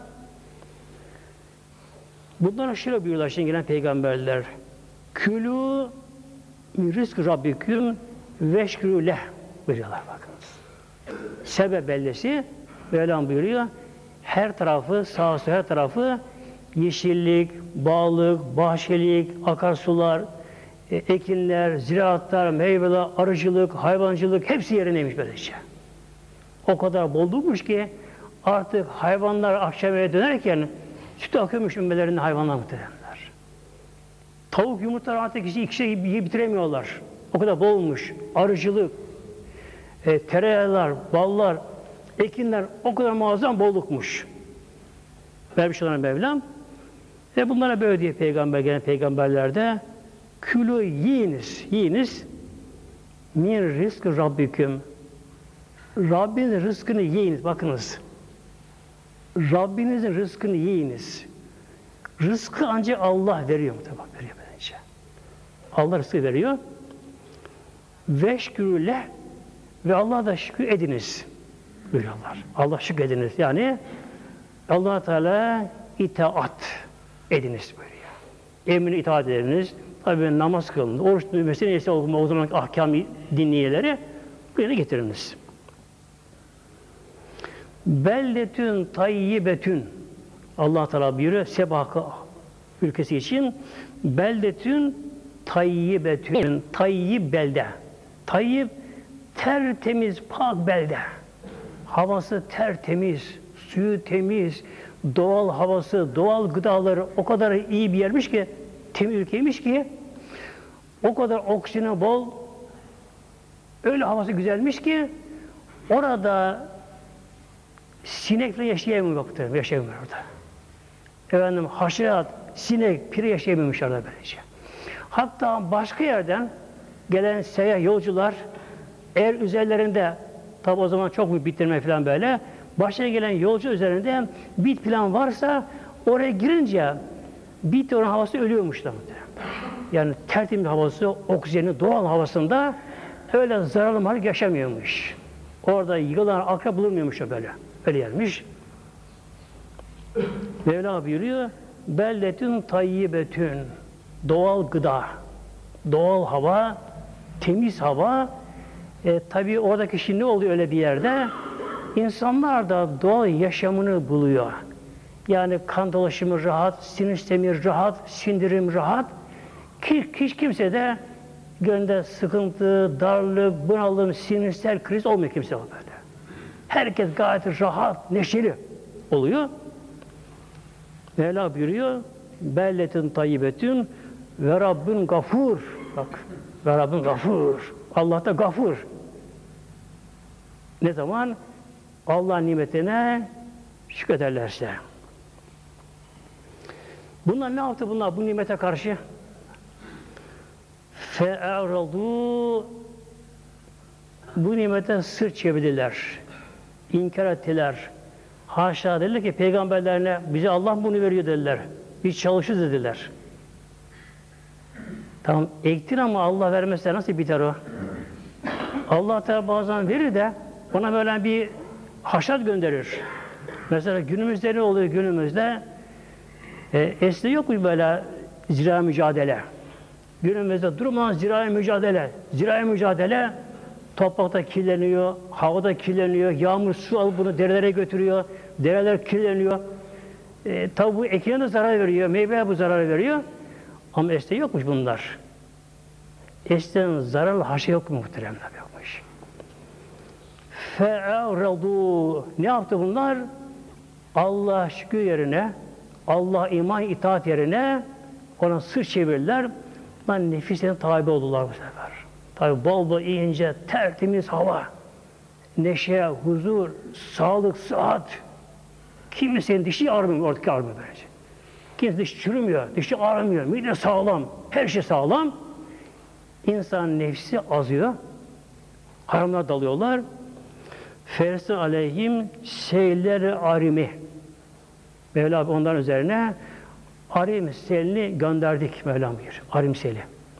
Bunlara şöyle buyuruyorlar şimdi gelen peygamberler. Külü min rizk rabbiküm veşkürü leh buyuruyorlar bakınız. Sebe bellesi Mevlam buyuruyor. Her tarafı, sağ sol her tarafı yeşillik, bağlık, bahçelik, akarsular, ekinler, ziraatlar, meyveler, arıcılık, hayvancılık hepsi yerindeymiş böylece. O kadar bollukmuş ki artık hayvanlar akşam eve dönerken sütü akıyormuş ümmelerinde hayvanlar muhtemelenler. Tavuk yumurtalar artık ikisi yiyip bitiremiyorlar. O kadar bolmuş. Arıcılık, tereyağlar, ballar, ekinler o kadar muazzam bollukmuş. Vermiş olan Mevlam. Ve bunlara böyle diye peygamber gelen peygamberlerde külü yiyiniz min rizkı rabbiküm. Rabbinin rızkını yiyiniz. Bakınız. Rabbinizin rızkını yiyiniz. Rızkı ancak Allah veriyor. Bak veriyor bence. Allah rızkı veriyor. Veşkürüle ve Allah'a da şükür ediniz. Buyuruyorlar. Allah şükür ediniz. Yani Allah Teala itaat ediniz buyuruyor. Emrine itaat ediniz. Tabi namaz kılın. Oruç nüvesi neyse o zaman ahkam dinleyeleri bu yana getiriniz. Beldetün tayyibetün Allah Teala buyuruyor Sebah'ı ülkesi için beldetün tayyibetün tayyib belde. Tayyib tertemiz pak belde. Havası tertemiz, suyu temiz, doğal havası, doğal gıdaları o kadar iyi bir yermiş ki, temiz ülkeymiş ki, o kadar oksijeni bol, öyle havası güzelmiş ki, orada sinekle yaşayamıyor baktım, yaşayamıyor orada. Efendim haşerat, sinek, pire yaşayamıyormuş orada böylece. Hatta başka yerden gelen seyyah yolcular, eğer üzerlerinde, tabi o zaman çok mu bitirme falan böyle, başına gelen yolcu üzerinde bit plan varsa oraya girince bit oranın havası ölüyormuş da. Yani tertemiz havası, oksijeni, doğal havasında öyle zararlı mahlup yaşamıyormuş. Orada yılan, akrep bulunmuyormuş da böyle. Öyle yermiş. Mevla buyuruyor, belletün tayyibetün, doğal gıda, doğal hava, temiz hava. Tabii oradaki şimdi oluyor öyle bir yerde. İnsanlar da doğal yaşamını buluyor. Yani kan dolaşımı rahat, sinir sistemi rahat, sindirim rahat. Hiç kimse de gönlünde sıkıntı, darlık, bunalım, sinirsel kriz olmuyor kimse böyle. Herkes gayet rahat, neşeli oluyor. Mevla buyuruyor, belletin tayyibetün ve Rabbin gafur. Bak, ve Rabbin gafur. Allah da gafur. Ne zaman? Allah'ın nimetine şükrederlerse. Bunlar ne yaptı bunlar bu nimete karşı? Fe'aradu bu nimete sırt çevirdiler. İnkar ettiler. Haşa dediler ki peygamberlerine bize Allah bunu veriyor dediler. Biz çalışırız dediler. Tamam ektin ama Allah vermezse nasıl biter o? Allah Teala bazen verir de ona böyle bir haşat gönderir. Mesela günümüzde ne oluyor günümüzde? Eskiden yok mu böyle zirai mücadele. Günümüzde durmadan zirai mücadele. Zirai mücadele toprakta kirleniyor, havada kirleniyor, yağmur su alıp bunu derelere götürüyor, dereler kirleniyor. Tabi bu ekine de zarar veriyor, meyveye bu zarar veriyor. Ama eskiden yokmuş bunlar. Eskiden zararlı haşa yok mu muhteremler yokmuş. Fe'aradu. Ne yaptı bunlar? Allah şükür yerine, Allah iman itaat yerine ona sırt çevirdiler. Lan nefislerine tabi oldular bu sefer. Tabi bol bol ince, tertemiz hava, neşe, huzur, sağlık, sıhhat. Kimsenin dişi ağrımıyor, oradaki ağrımıyor böylece. Kimse dişi çürümüyor, dişi ağrımıyor, mide sağlam, her şey sağlam. İnsanın nefsi azıyor, haramlar dalıyorlar. Fersi aleyhim şeyleri arimi. Mevla onların üzerine arim selini gönderdik Mevlam buyuruyor. Arim seli.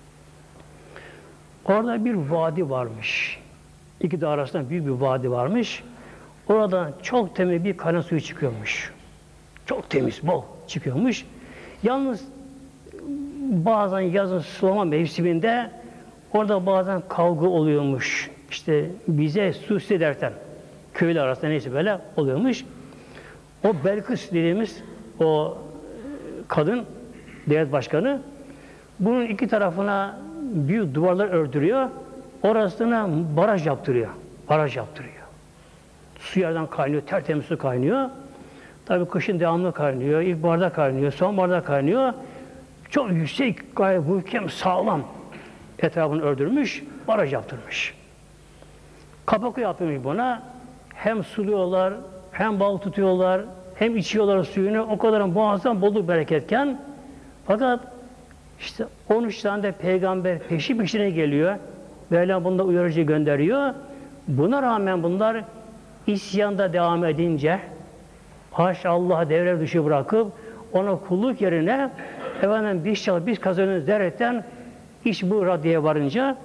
Orada bir vadi varmış. İki dağ arasında büyük bir vadi varmış. Oradan çok temiz bir kaynak suyu çıkıyormuş. Çok temiz, bol çıkıyormuş. Yalnız bazen yazın sulama mevsiminde orada bazen kavga oluyormuş. İşte bize su derken köylü arasında neyse böyle oluyormuş. O Belkıs dediğimiz o kadın, devlet başkanı, bunun iki tarafına büyük duvarlar ördürüyor. Orasına baraj yaptırıyor. Baraj yaptırıyor. Su yerden kaynıyor, tertemiz su kaynıyor. Tabii kışın devamlı kaynıyor, ilkbaharda kaynıyor, sonbaharda kaynıyor. Çok yüksek, gayet muhkem, sağlam etrafını ördürmüş, baraj yaptırmış. Kapak yaptırmış buna. Hem suluyorlar, hem bal tutuyorlar, hem içiyorlar suyunu. O kadar muazzam bolluk bereketken. Fakat işte 13 tane de peygamber peşi peşine geliyor. Mevlam bunda uyarıcı gönderiyor. Buna rağmen bunlar isyanda devam edince Allah'a devre dışı bırakıp ona kulluk yerine efendim biz kazanıyoruz derekten iş bu raddeye varınca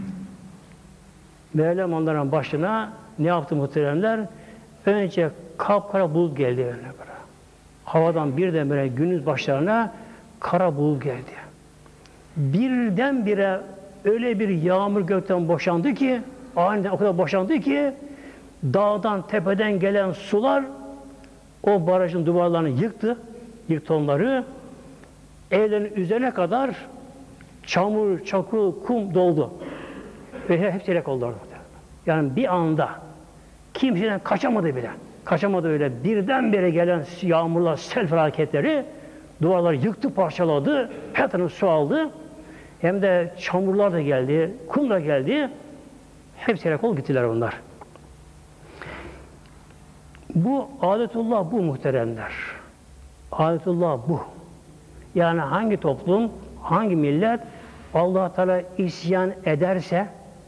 Mevlam onların başına ne yaptı muhteremler? Önce kapkara bulut geldi önüne böyle. Havadan birdenbire gündüz başlarına kara bulut geldi. Birdenbire öyle bir yağmur gökten boşandı ki, aniden o kadar boşandı ki dağdan, tepeden gelen sular o barajın duvarlarını yıktı onları. Evlerin üzerine kadar çamur, çakıl, kum doldu. Ve hepsi helak oldu orada. Yani bir anda kimseden kaçamadı bile. Kaçamadı öyle. Birdenbire gelen yağmurlar, sel felaketleri duvarları yıktı, parçaladı. Her tarafı su aldı. Hem de çamurlar da geldi, kum da geldi. Hepsi helak oldu gittiler onlar. Bu adetullah bu muhteremler. Adetullah bu. Yani hangi toplum, hangi millet Allah Teala isyan ederse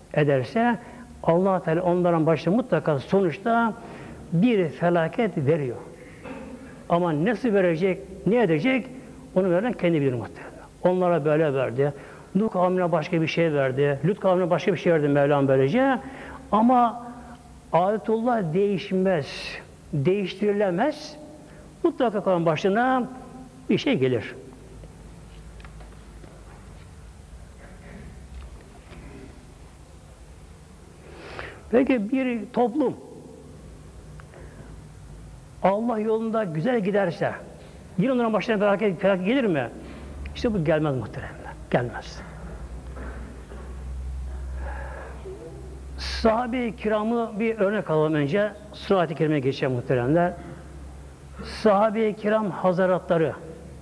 Allah Teala onların başına mutlaka sonuçta bir felaket veriyor. Ama nasıl verecek, ne edecek onu veren kendi bilir muhtemelen. Onlara böyle verdi. Nuh kavmine başka bir şey verdi. Lut kavmine başka bir şey verdi Mevlam böylece. Ama adetullah değişmez. Değiştirilemez. Mutlaka kavmin başına bir şey gelir. Peki bir toplum Allah yolunda güzel giderse yine onların başına felaket gelir mi? İşte bu gelmez muhteremler. Gelmez. Sahabe-i kiramı bir örnek alalım önce. Sırat-ı Kerim'e geçelim muhteremler. Sahabe-i kiram hazaratları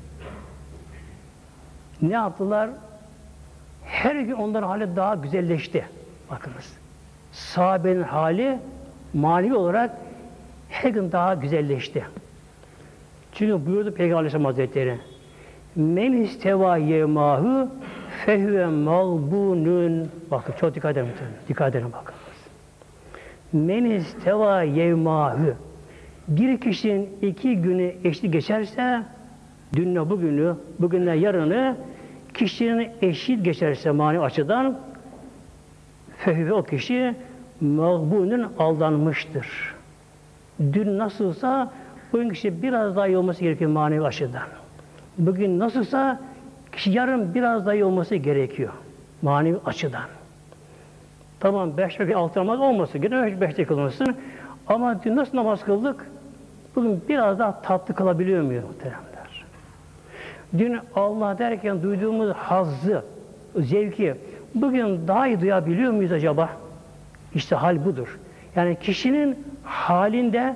ne yaptılar? Her gün onların hali daha güzelleşti. Bakınız. Sahabenin hali manevi olarak her gün daha güzelleşti. Çünkü buyurdu Peygamber Aleyhisselam Hazretleri men isteva yemahu fehüve malbunun. Bakın çok dikkat edin. Dikkat edin bakın. Men isteva yemahu. Bir kişinin 2 günü eşit geçerse dünle bugünü, bugünle yarını kişinin eşit geçerse manevi açıdan fehüve o kişi mağbunun aldanmıştır. Dün nasılsa bugün kişi biraz daha iyi olması gerekiyor manevi açıdan. Bugün nasılsa Kişi yarın biraz daha iyi olması gerekiyor. Manevi açıdan. Tamam 5 vakit 6 namaz olmasın. Gene 5 dakika kılmasın. Ama dün nasıl namaz kıldık? Bugün biraz daha tatlı kılabiliyor muyuz muhteremler? Dün Allah derken duyduğumuz hazzı, zevki bugün daha iyi duyabiliyor muyuz acaba? İşte hal budur. Yani kişinin halinde,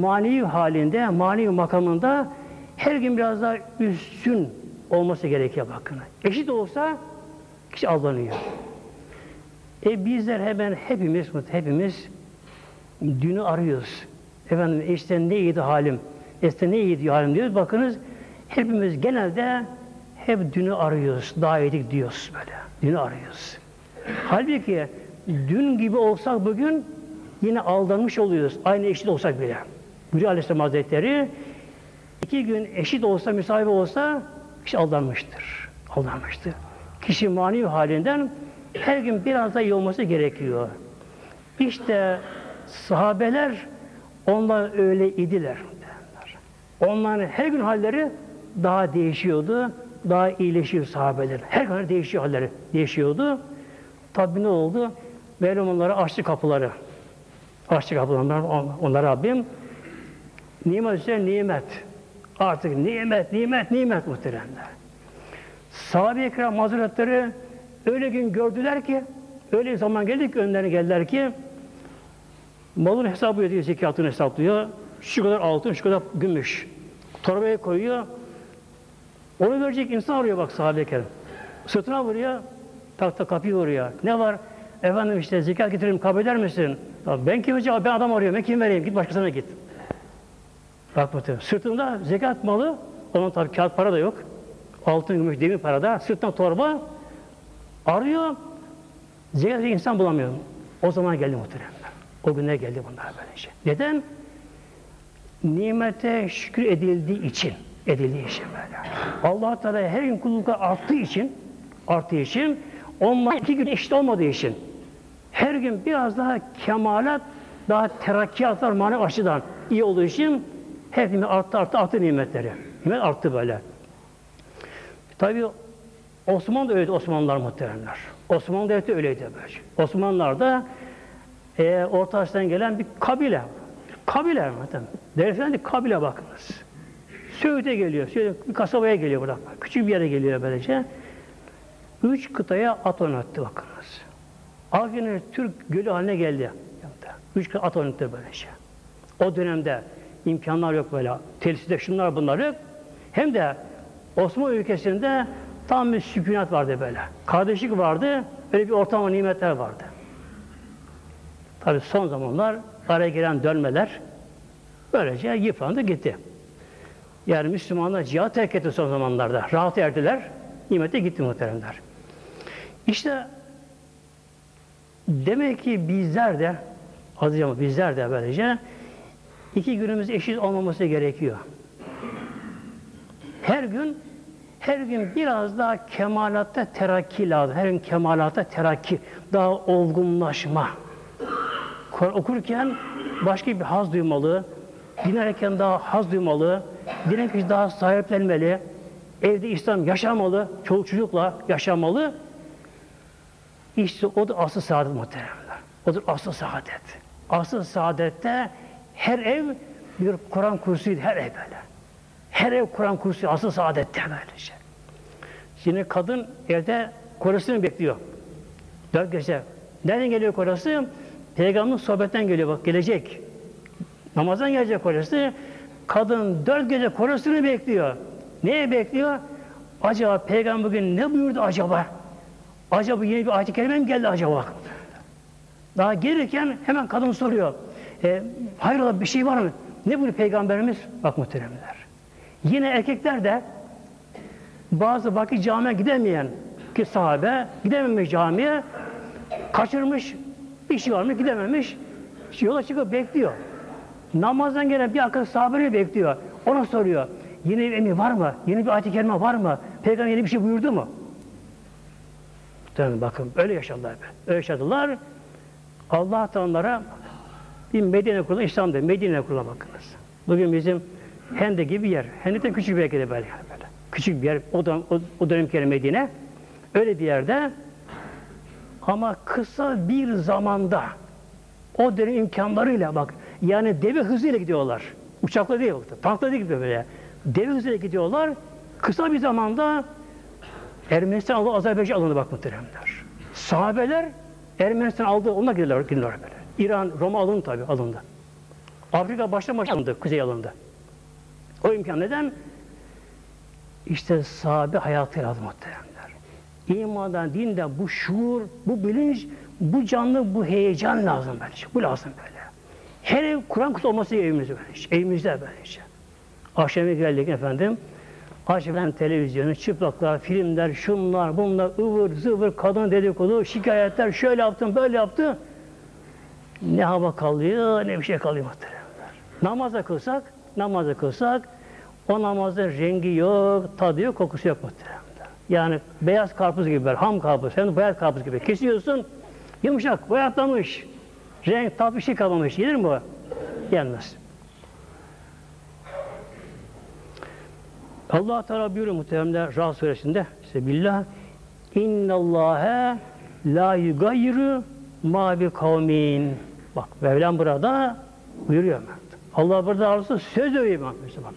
manevi makamında her gün biraz daha üstün olması gerekiyor bakın. Eşit olsa kişi aldanıyor. Bizler hepimiz dünü arıyoruz. Efendim işte ne iyiydi halim, işte ne iyiydi halim diyoruz. Bakınız hepimiz genelde hep dünü arıyoruz. Daha iyiydik diyoruz böyle. Dünü arıyoruz. Halbuki dün gibi olsak bugün yine aldanmış oluyoruz. Aynı eşit olsak bile. Buyuruyor Aleyhisselam Hazretleri 2 gün eşit olsa, müsaade olsa kişi aldanmıştır. Aldanmıştır. Kişi manevi halinden her gün biraz daha iyi olması gerekiyor. İşte sahabeler onlar öyle idiler. Onların her gün halleri daha değişiyordu. Daha iyileşiyor sahabeler. Her gün değişiyor halleri. Değişiyordu. Tabi ne oldu? Mevlam onlara açtı kapıları. Açtı kapıları. Onlara Rabbim nimet üzerine nimet. Artık nimet muhteremler. Sahabe-i Kiram Hazretleri öyle gün gördüler ki, öyle zaman geldi ki önlerine geldiler ki malın hesabı ediyor, zekatını hesaplıyor. Şu kadar altın, şu kadar gümüş. Torbaya koyuyor. Onu verecek insan arıyor bak sahabe-i Kiram. Sırtına vuruyor, takta kapıyı vuruyor. Ne var? Efendim işte zekat getireyim, kabul eder misin? Ben kim acaba? Ben adam arıyorum, ben kim vereyim? Git başkasına git. Bak bakayım. Sırtında zekat malı, onun tabii kağıt para da yok. Altın, gümüş, demir para da. Sırttan torba arıyor. Zekat insan bulamıyor. O zaman geldi muhteremler. O günler geldi bunlar böylece. Neden? Nimete şükür edildiği için böyle. Allah Teala her gün kulluklar arttığı için onlar 2 gün eşit olmadığı için her gün biraz daha kemalat, daha terakkiyatlar manevi açıdan iyi olduğu için hepimiz arttı nimetleri. Nimet arttı böyle. Tabii Osmanlı da öyleydi, Osmanlılar muhteremler. Osmanlı devleti öyleydi böyle. Osmanlılar da Orta Asya'dan gelen bir kabile. Kabile muhterem. Devletten de kabile bakınız. Söğüt'e geliyor, bir kasabaya geliyor burada. Küçük bir yere geliyor böylece. 3 kıtaya at oynattı bakınız. Akdeniz Türk gölü haline geldi. 3 kıta at oynattı böylece. O dönemde imkanlar yok böyle. Telsizde şunlar bunlar yok. Hem de Osmanlı ülkesinde tam bir sükunat vardı böyle. Kardeşlik vardı, böyle bir ortam ve nimetler vardı. Tabii son zamanlar araya giren dönmeler böylece yıprandı gitti. Yani Müslümanlar cihat terk etti son zamanlarda. Rahat erdiler, nimete gitti muhteremler. İşte demek ki bizler de böylece 2 günümüz eşit olmaması gerekiyor. Her gün biraz daha kemalatta terakki lazım. Her gün kemalatta terakki, daha olgunlaşma. Okurken başka bir haz duymalı, dinlerken daha haz duymalı, dinlerken daha sahiplenmeli, evde İslam yaşamalı, çoluk çocukla yaşamalı. İşte o da asıl saadet muhteremler. Odur asıl saadet. Asıl saadette her ev bir Kur'an kursuydu, her ev böyle. Her ev Kur'an kursu, asıl saadette böylece. Şimdi kadın evde kocasını bekliyor. 4 gece. Nereden geliyor kocası? Peygamberin sohbetten geliyor, bak gelecek. Namazdan gelecek kocası. Kadın 4 gece kocasını bekliyor. Neye bekliyor? Acaba Peygamber bugün ne buyurdu acaba? Acaba yeni bir ayet-i kerime mi geldi acaba? Daha gelirken hemen kadın soruyor. Hayrola bir şey var mı? Ne buyuruyor Peygamberimiz? Bak muhteremler. Yine erkekler de bazı vakit camiye gidemeyen ki sahabe gidememiş camiye, kaçırmış, bir şey var mı gidememiş, yola çıkıp bekliyor. Namazdan gelen bir arkadaş sahabeyi bekliyor. Ona soruyor. Yeni bir emir var mı? Yeni bir ayet-i kerime var mı? Peygamber yeni bir şey buyurdu mu? Tabii bakın öyle yaşadılar. Öyle yaşadılar. Allah da onlara bir Medine kurulu, İslam'da Medine kurulu bakınız. Bugün bizim Hendek gibi bir yer. Hendek'ten küçük bir yer böyle. Küçük bir yer, o dönemki Medine. Öyle bir yerde ama kısa bir zamanda o dönem imkanlarıyla bak, yani deve hızıyla gidiyorlar. Uçakla değil, tankla değil gibi böyle. Deve hızıyla gidiyorlar. Kısa bir zamanda Ermenistan aldı, Azerbaycan alındı bak muhteremler. Sahabeler Ermenistan aldı, onunla gidiyorlar böyle. İran, Roma alındı tabii, alındı. Afrika başta alındı, kuzey alındı. O imkan neden? İşte sahabe hayatı lazım muhteremler. İmandan, dinden bu şuur, bu bilinç, bu canlı, bu heyecan lazım bence. Bu lazım böyle. Her ev Kur'an kursu olması evimizde böylece. Evimizde böylece. Akşama geldik efendim. Açılan televizyonu, çıplaklar, filmler, şunlar, bunlar, ıvır zıvır, kadın dedikodu, şikayetler, şöyle yaptım, böyle yaptı. Ne hava kalıyor, ne bir şey kalıyor muhteremler. Namazı kılsak, o namazın rengi yok, tadı yok, kokusu yok muhteremler. Yani beyaz karpuz gibi, ham karpuz, hem de beyaz karpuz gibi. Kesiyorsun, yumuşak, boyatlamış. Renk, tat bir şey kalmamış. Yenir mi bu? Yenmez. Allah Teala buyuruyor muhteremler Ra'd suresinde Bismillah İnnallâhe la yugayyiru ma bi kavmin. Bak Mevlam burada buyuruyor. Allah burada arası söz övüyor bak.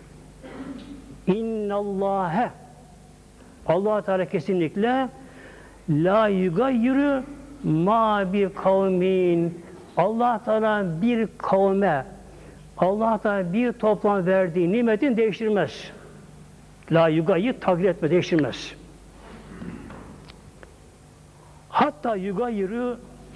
İnnallâhe Allah Teala kesinlikle la yugayyiru ma bi kavmin. Allah Teala bir kavme, Allah Teala bir toplum verdiği nimetin değiştirmez. La yugayyi takdir etme, değiştirmez. Hatta yugayyiru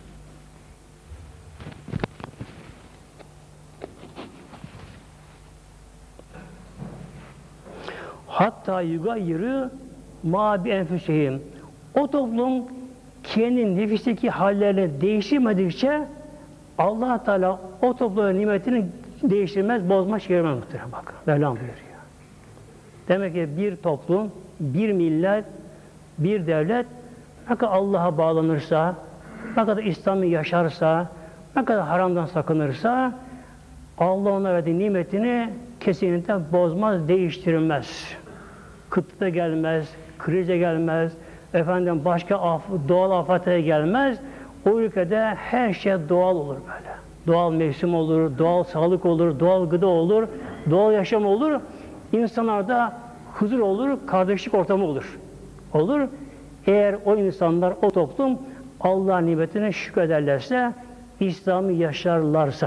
ma bi enfüsihim. O toplum kendi nefisteki hallerini değiştirmedikçe Allah Teala o toplumun nimetini değiştirmez, bozmaz, çevirmez muhtemelen bak. Mevlam buyuruyor. Demek ki bir toplum, bir millet, bir devlet ne kadar Allah'a bağlanırsa, ne kadar İslam'ı yaşarsa, ne kadar haramdan sakınırsa Allah ona verdiği nimetini kesinlikle bozmaz, değiştirmez. Kıtlığa gelmez, krize gelmez, başka doğal afete gelmez. O ülkede her şey doğal olur böyle. Doğal mevsim olur, doğal sağlık olur, doğal gıda olur, doğal yaşam olur. İnsanlarda huzur olur, kardeşlik ortamı olur. Olur. Eğer o insanlar, o toplum Allah'ın nimetine şükrederlerse, İslam'ı yaşarlarsa.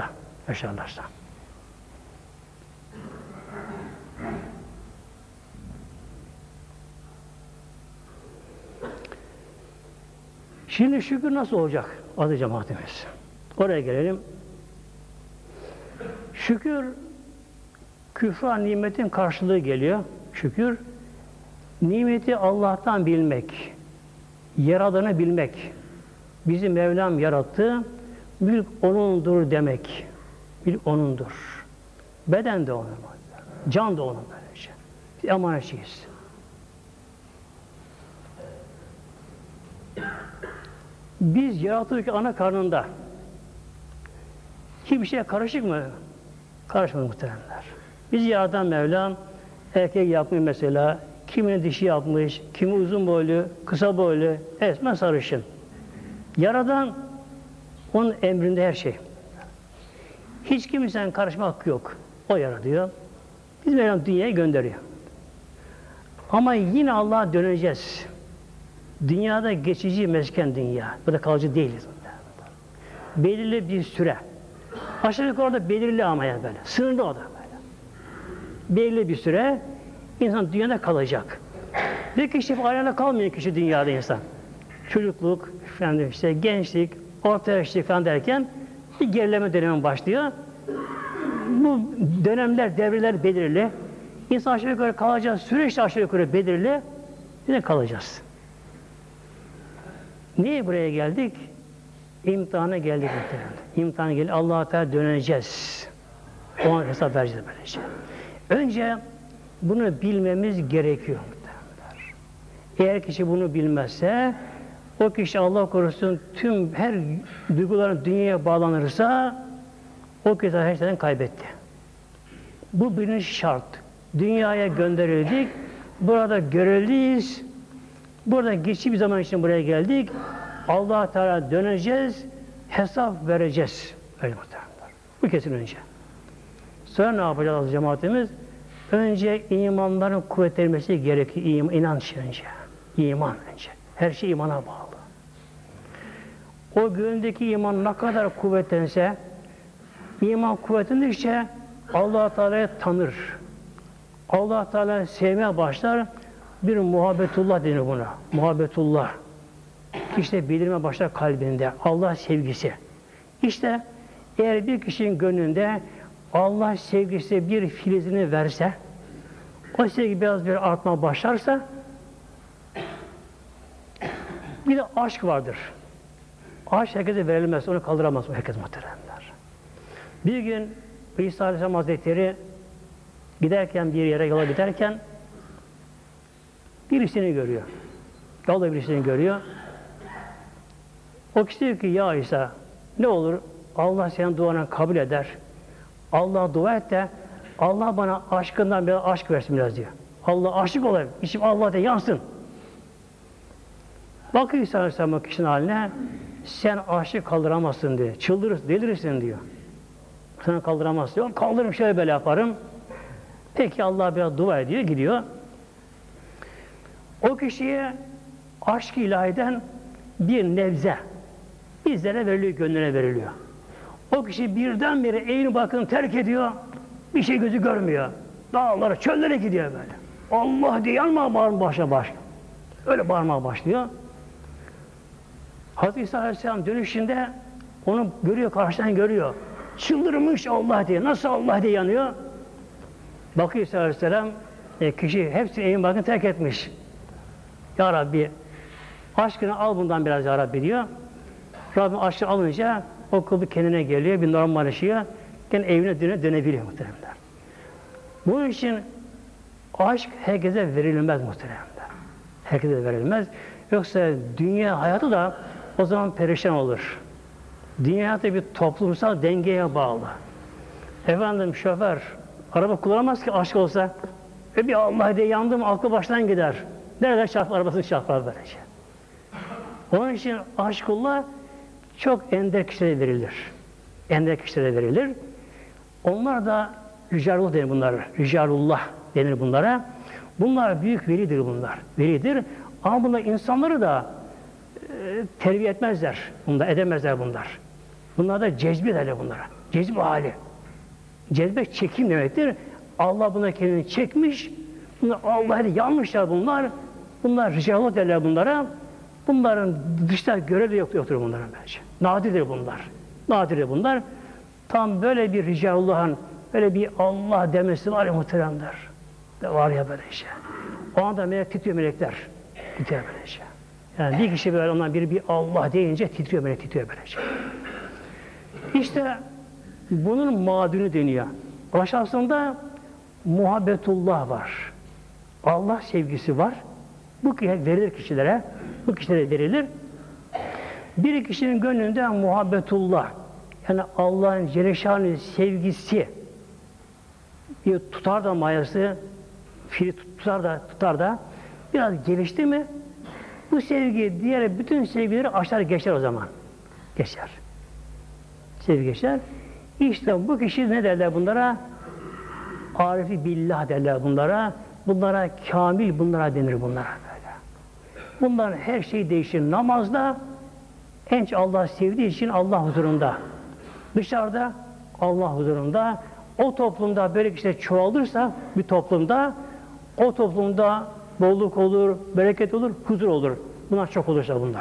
Şimdi şükür nasıl olacak aziz cemaatimiz? Oraya gelelim. Şükür küfran nimetin karşılığı geliyor. Şükür nimeti Allah'tan bilmek, Yaradan'ı bilmek. Bizi Mevlam yarattı, mülk O'nundur demek. Mülk O'nundur. Beden de O'nun, can da O'nun böylece. Biz emanetçiyiz. Biz yaratılırken ana karnında hiçbir şeye karışık mı? Karışmadı muhteremler. Bizi yaratan Mevlam erkek yapmış mesela, kimini dişi yapmış, kimi uzun boylu, kısa boylu, esmer sarışın. Yaradan onun emrinde her şey. Hiç kimsenin karışma hakkı yok. O yaratıyor. Biz Mevlam dünyaya gönderiyor. Ama yine Allah'a döneceğiz. Dünyada geçici mesken dünya. Burada kalıcı değiliz. Belirli bir süre. Aşağı yukarı da belirli ama yani böyle. Sınırlı o da böyle. Belirli bir süre insan dünyada kalacak. Bir kişi ayağına kalmıyor kişi dünyada insan. Çocukluk, gençlik, orta yaşlık falan derken bir gerileme dönemi başlıyor. Bu dönemler, devreler belirli. İnsan aşağı yukarı kalacağız. Süreçte aşağı yukarı belirli. Yine kalacağız. Niye buraya geldik? İmtihana geldik muhtemelen. İmtihana geldik. Allah'a Teala döneceğiz. Ona hesap vereceğiz böylece. Önce bunu bilmemiz gerekiyor muhtemelen. Eğer kişi bunu bilmezse, o kişi Allah korusun tüm her duyguların dünyaya bağlanırsa, o kişi her şeyden kaybetti. Bu birinci şart. Dünyaya gönderildik, burada görevliyiz. Burada geçici bir zaman için buraya geldik. Allah-u Teala döneceğiz, hesap vereceğiz. Öyle muhtemelen. Bu kesin önce. Sonra ne yapacağız cemaatimiz? Önce imanların kuvvetlenmesi gerekiyor. İnanç önce. İman önce. Her şey imana bağlı. O gönlündeki iman ne kadar kuvvetlense, iman kuvvetlendikçe Allah-u Teala'yı tanır. Allah-u Teala sevmeye başlar. Bir muhabbetullah denir buna. Muhabbetullah. İşte bildirme başlar kalbinde. Allah sevgisi. İşte eğer bir kişinin gönlünde Allah sevgisi bir filizini verse, o sevgi biraz bir artma başlarsa, bir de aşk vardır. Aşk herkese verilmez, onu kaldıramaz herkes muhteremler. Bir gün İsa Aleyhisselam Hazretleri giderken bir yere, yola giderken birisini görüyor. Yolda birisini görüyor. O kişi diyor ki, ya İsa, ne olur Allah senin duanı kabul eder. Allah'a dua et de Allah bana aşkından biraz aşk versin biraz diyor. Allah aşık olayım, içim Allah de yansın. Bakıyor İsa Aleyhisselam kişinin haline, sen aşık kaldıramazsın diyor. Çıldırırsın, delirirsin diyor. Sen kaldıramazsın diyor. Kaldırırım, şöyle böyle yaparım. Peki Allah biraz dua ediyor, gidiyor. O kişiye aşk-ı ilahiden bir nebze bizlere veriliyor, gönlüne veriliyor. O kişi birdenbire eğini bakın terk ediyor, bir şey gözü görmüyor. Dağlara, çöllere gidiyor böyle. Allah diye yanma bağırmaya başlıyor. Öyle bağırmaya başlıyor. Hazreti İsa Aleyhisselam dönüşünde onu görüyor, karşıdan görüyor. Çıldırmış Allah diye. Nasıl Allah diye yanıyor? Bakıyor İsa Aleyhisselam, kişi hepsini eğin bakın terk etmiş. Ya Rabbi, aşkını al bundan biraz ya Rabbi diyor. Rabbim aşkını alınca o kul bir kendine geliyor, bir normalleşiyor. Gene evine dönebiliyor muhteremler. Bunun için aşk herkese verilmez muhteremler. Herkese verilmez. Yoksa dünya hayatı da o zaman perişan olur. Dünya hayatı bir toplumsal dengeye bağlı. Efendim şoför araba kullanamaz ki aşk olsa. Bir Allah diye yandım, aklı baştan gider. Nereden çarpar, arabasını çarpar böylece. Onun için aşkullah çok ender kişilere verilir. Ender kişilere verilir. Onlar da Ricalullah denir bunlar. Ricalullah denir bunlara. Bunlar büyük velidir bunlar. Velidir. Ama bunlar insanları da terbiye etmezler. Bunlar edemezler bunlar. Bunlar da cezbi derler bunlara. Cezbi hali. Cezbek çekim demektir. Allah buna kendini çekmiş. Bunlar Allah'a yanmışlar bunlar. Bunlar Ricalullah derler bunlara. Bunların dışta görevi yoktur bunların bence. Nadirdir bunlar. Nadirdir bunlar. Tam böyle bir Ricalullah'ın böyle bir Allah demesi var ya muhteremler. De var ya böyle şey. O anda melek titriyor melekler. Titriyor böyle şey. Yani bir kişi böyle ondan biri bir Allah deyince titriyor melek titriyor böyle şey. İşte bunun madünü deniyor. Aşağısında muhabbetullah var. Allah sevgisi var. Bu verilir kişilere. Bu kişilere verilir. Bir kişinin gönlünde muhabbetullah, yani Allah'ın Celle sevgisi bir tutar da mayası, fili tutar da biraz gelişti mi bu sevgi diğer bütün sevgileri aşar geçer o zaman. Geçer. Sevgi geçer. İşte bu kişi ne derler bunlara? Arifi billah derler bunlara. Bunlara kamil bunlara denir bunlara böyle. Bunların her şeyi değişir. Namazda en çok Allah sevdiği için Allah huzurunda. Dışarıda Allah huzurunda. O toplumda böyle kişiler çoğalırsa bir toplumda o toplumda bolluk olur, bereket olur, huzur olur. Bunlar çok olursa bunlar.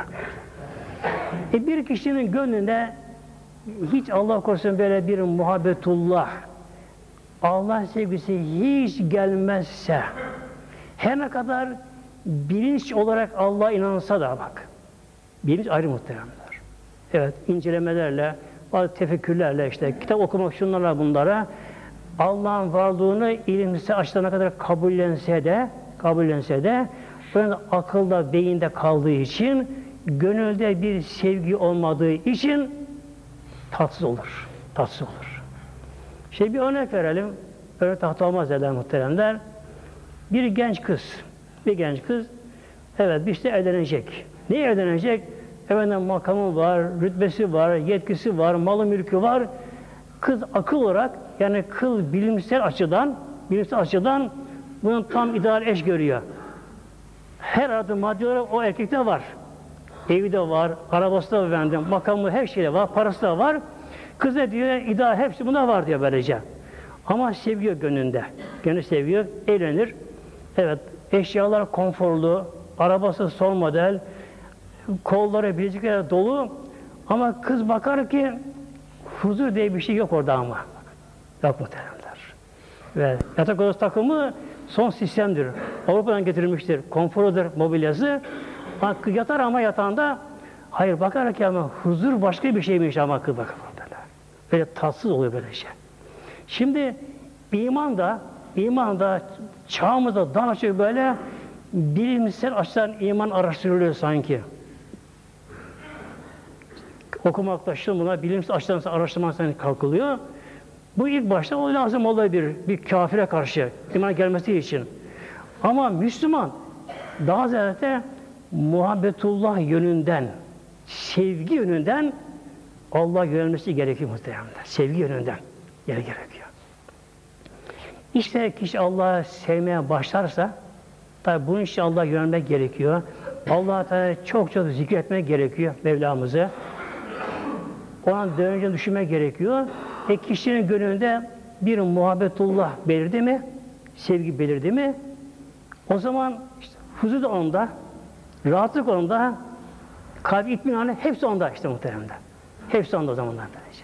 Bir kişinin gönlünde hiç Allah korusun böyle bir muhabbetullah, Allah sevgisi hiç gelmezse, her ne kadar bilinç olarak Allah'a inansa da bak, bilinç ayrı muhteremler. Evet, incelemelerle, bazı tefekkürlerle işte, kitap okumak şunlarla bunlara, Allah'ın varlığını ilimse açılana kadar kabullense de, böyle akılda, beyinde kaldığı için, gönülde bir sevgi olmadığı için tatsız olur. Tatsız olur. Bir örnek verelim. Örnek tahta olmaz derler muhteremler. Bir genç kız Bir genç kız, evet bir işte evlenecek. Niye evlenecek? Efendim makamı var, rütbesi var, yetkisi var, malı mülkü var. Kız akıl olarak, yani kız bilimsel açıdan bunu tam ideal eş görüyor. Her adım maddi olarak o erkekte var. Evi de var, arabası da efendim, makamı her şeyde var, parası da var. Kız ne diyor? İdeal hepsi buna var diyor böylece. Ama seviyor gönlünde. Gönlü seviyor, evlenir. Evet, eşyalar konforlu, arabası son model, kolları, bilezikleri dolu. Ama kız bakar ki huzur diye bir şey yok orada ama. Yok muhtemelenler. Ve yatak odası takımı son sistemdir. Avrupa'dan getirilmiştir. Konforudur, mobilyası. Yatar ama yatağında hayır bakar ki ama huzur başka bir şeymiş ama kız bakar böyle. Böyle tatsız oluyor böyle şey. Şimdi iman da çağımızda daha çok böyle bilimsel açıdan iman araştırılıyor sanki. Okumakta buna bilimsel açıdan araştırmaktan kalkılıyor. Bu ilk başta o lazım olabilir bir kafire karşı iman gelmesi için. Ama Müslüman daha ziyade muhabbetullah yönünden, sevgi yönünden Allah'a yönelmesi gerekiyor muhtemelen. Sevgi yönünden gerekiyor. İşte kişi Allah'ı sevmeye başlarsa, tabi bunun için Allah'a yönelmek gerekiyor. Allah'a çok zikretmek gerekiyor Mevlamızı. O an dönünce düşünmek gerekiyor. Kişinin gönlünde bir muhabbetullah belirdi mi, sevgi belirdi mi, o zaman işte huzur da onda, rahatlık onda, kalp itminanı hepsi onda işte muhteremde. Hepsi onda o zamanlar böylece.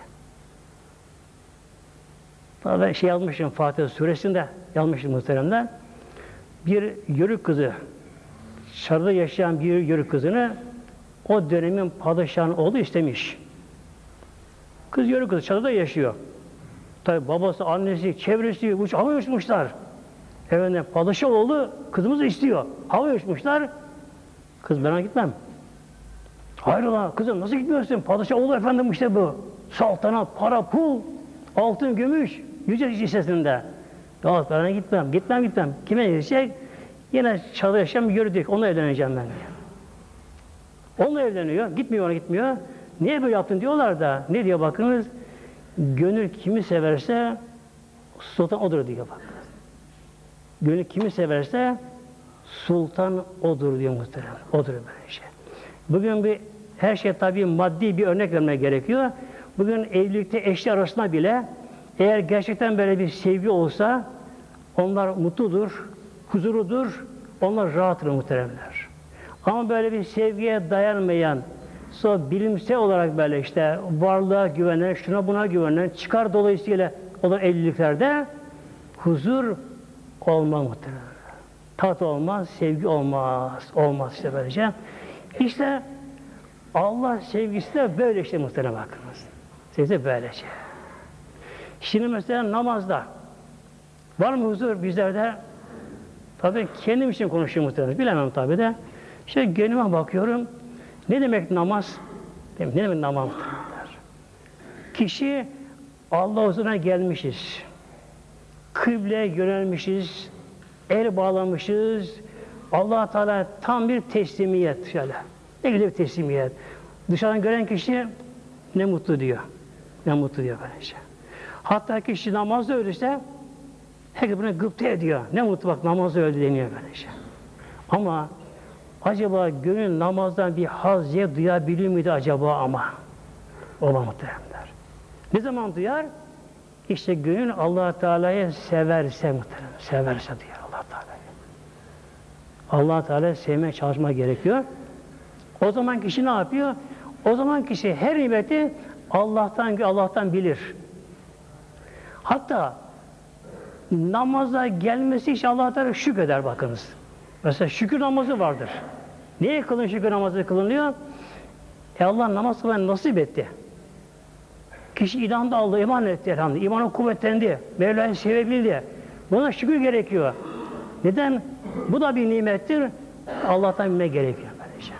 Tabi yazmışım Fatiha suresinde, yazmışım muhteremde. Bir yörük kızı, dışarıda yaşayan bir yörük kızını o dönemin padişahının oğlu istemiş. Kız yörük kızı çadırda yaşıyor. Tabi babası, annesi, çevresi hava uçmuşlar. Efendim padişah oğlu kızımızı istiyor. Hava uçmuşlar. Kız ben gitmem. Hayrola kızım nasıl gitmiyorsun? Padişah oğlu efendim işte bu. Saltanat, para, pul, altın, gümüş, yüce listesinde. Ya ben gitmem. Kime gidecek? Yine çadırda yaşayan bir yörük. Onunla evleneceğim ben diyor. Onunla evleniyor. Gitmiyor. Niye böyle yaptın diyorlar da. Ne diyor bakınız? Gönül kimi severse sultan odur diyor bakınız. Gönül kimi severse sultan odur diyor muhtemelen. Odur böyle şey. Bugün her şey tabii maddi bir örnek vermek gerekiyor. Bugün evlilikte eşler arasında bile eğer gerçekten böyle bir sevgi olsa onlar mutludur, huzurludur, onlar rahattır muhteremler. Ama böyle bir sevgiye dayanmayan, sonra bilimsel olarak böyle işte varlığa güvenen, şuna buna güvenen, çıkar dolayısıyla olan evliliklerde huzur olmaz muhtemelen. Tat olmaz, sevgi olmaz. Olmaz işte böylece. İşte Allah sevgisi de böyle işte muhtemelen bakınız. Sevgisi böylece. Şimdi mesela namazda var mı huzur bizlerde? Tabii kendim için konuşuyorum muhtemelen. Bilemem tabii de. İşte gönlüme bakıyorum. Ne demek namaz? Ne demek namaz? Kişi Allah huzuruna gelmişiz. Kıbleye yönelmişiz. El bağlamışız. Allah Teala tam bir teslimiyet şöyle. Ne güzel bir teslimiyet. Dışarıdan gören kişi ne mutlu diyor. Ne mutlu diyor böylece. Hatta kişi namazda ölürse herkes bunu gıpta ediyor. Ne mutlu bak namazda öldü deniyor böylece. Ama acaba gönül namazdan bir hazziye duyabilir miydi acaba ama? Olamaz muhteremler. Ne zaman duyar? İşte gönül Allah Teala'yı severse muhterem. Severse duyar Allah Teala'yı. Allah Teala'yı sevmeye çalışmak gerekiyor. O zaman kişi ne yapıyor? O zaman kişi her nimeti Allah'tan bilir. Hatta namaza gelmesi için Allah Teala şükreder bakınız. Mesela şükür namazı vardır. Niye şükür namazı kılınıyor? Allah namaz kılmayı nasip etti. Kişi inandı Allah'a, iman etti elhamdülillah. İmanı kuvvetlendi. Mevla'yı sevebildi. Buna şükür gerekiyor. Neden? Bu da bir nimettir. Allah'tan bilmek gerekiyor. Böylece.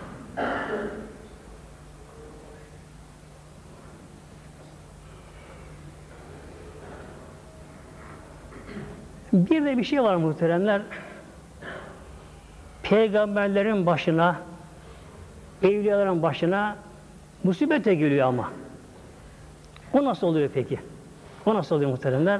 Bir de bir şey var muhteremler. peygamberlerin başına, evliyaların başına musibet de geliyor ama. O nasıl oluyor peki? O nasıl oluyor muhteremler?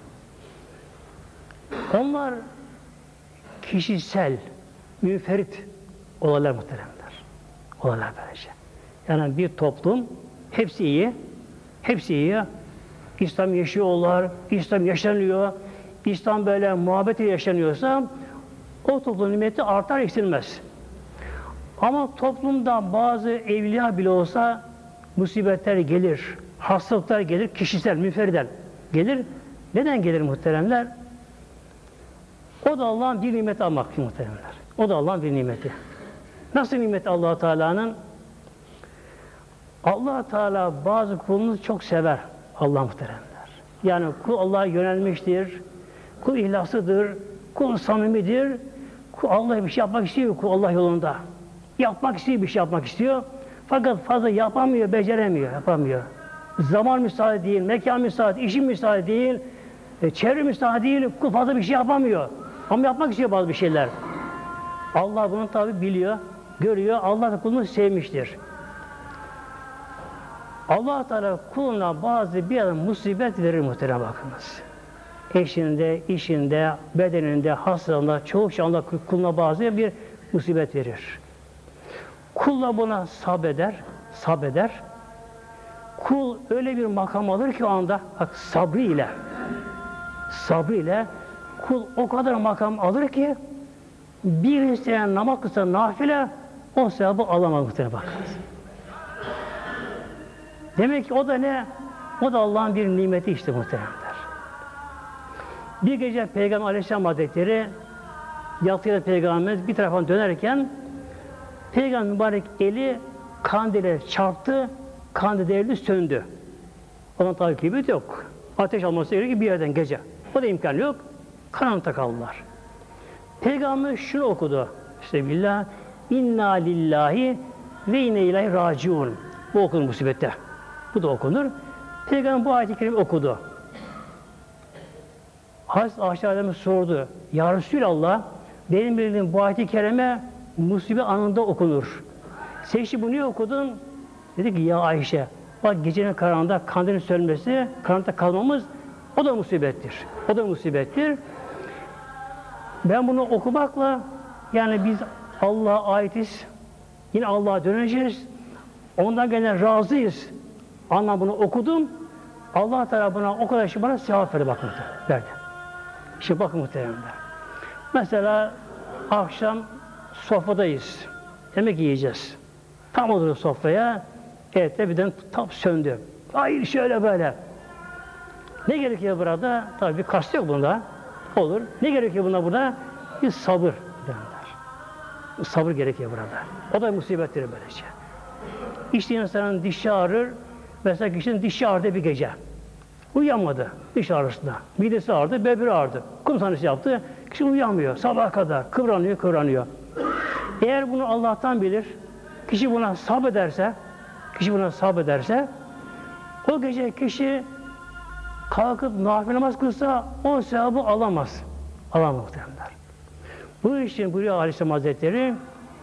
Onlar kişisel, münferit olaylar muhteremler. Olaylar böylece. Yani bir toplum, hepsi iyi, hepsi iyi. İslam yaşıyorlar, İslam yaşanıyor, İslam böyle muhabbeti yaşanıyorsa o toplumun nimeti artar, eksilmez. Ama toplumda bazı evliya bile olsa musibetler gelir, hastalıklar gelir, kişisel, münferiden gelir. Neden gelir muhteremler? O da Allah'ın bir nimeti almak muhteremler. O da Allah'ın bir nimeti. Nasıl nimet Allah Teala'nın? Allah Teala bazı kulunu çok sever Allah muhteremler. Yani kul Allah'a yönelmiştir, kul ihlaslıdır, kul samimidir, kul Allah'a bir şey yapmak istiyor, kul Allah yolunda. Yapmak istiyor, bir şey yapmak istiyor. Fakat fazla yapamıyor, beceremiyor, yapamıyor. Zaman müsaade değil, mekan müsaade, işin müsaade değil, çevre müsaade değil, kul fazla bir şey yapamıyor. Ama yapmak istiyor bazı bir şeyler. Allah bunu tabi biliyor, görüyor, Allah da kulunu sevmiştir. Allah Teala kuluna bazı bir adam musibet verir muhterem bakınız. Eşinde, işinde, bedeninde, hastalığında, çoğu şanda kuluna bazı bir musibet verir. Kul buna sabreder. Kul öyle bir makam alır ki o anda sabrıyla kul o kadar makam alır ki bir isteyen namaz kılsa nafile o sevabı alamaz muhtemelen bakınız. Demek ki o da ne? O da Allah'ın bir nimeti işte muhtemelenler. Bir gece Peygamber Aleyhisselam Hazretleri yatıya Peygamberimiz bir tarafa dönerken Peygamber mübarek eli kandile çarptı, kandil devrildi, söndü. Onun tabi kibrit yok. Ateş alması gerekiyor bir yerden gece. O da imkan yok. Karanlıkta kaldılar. Peygamber şunu okudu. İşte billah inna lillahi ve inne ilahi raciun. Bu okunur musibette. Bu da okunur. Peygamber bu ayet-i kerime okudu. Hazreti Ayşe Aleyhisselam sordu. Ya Resulallah, benim bildiğim bu ayet-i kerime musibet anında okunur. Sen işte bunu niye okudun? Dedi ki ya Ayşe, bak gecenin karanlığında kandilin sönmesi, karanlıkta kalmamız o da musibettir. O da musibettir. Ben bunu okumakla yani biz Allah'a aitiz. Yine Allah'a döneceğiz. Ondan gene razıyız. Anlam bunu okudum. Allah Teala buna o kadar şey bana sevap verdi. İşte bakın muhteremler. Mesela akşam sofradayız. Yemek yiyeceğiz. Tam oturuyor sofraya. Evet de birden tam söndü. Hayır şöyle böyle. Ne gerekiyor burada? Tabii bir kast yok bunda. Olur. Ne gerekiyor bunda burada? Bir sabır. Sabır gerekiyor burada. O da musibettir böylece. İşte insanın dişi ağrır. Mesela kişinin dişi ağrıdı bir gece. Uyuyamadı diş ağrısında. Midesi ağrıdı, böbreği ağrıdı. Kum sancısı yaptı. Kişi uyuyamıyor. Sabaha kadar kıvranıyor. Eğer bunu Allah'tan bilir, kişi buna sabrederse, o gece kişi kalkıp nafile namaz kılsa o sevabı alamaz. Alamaz muhtemelenler. Bu için buyuruyor Aleyhisselam Hazretleri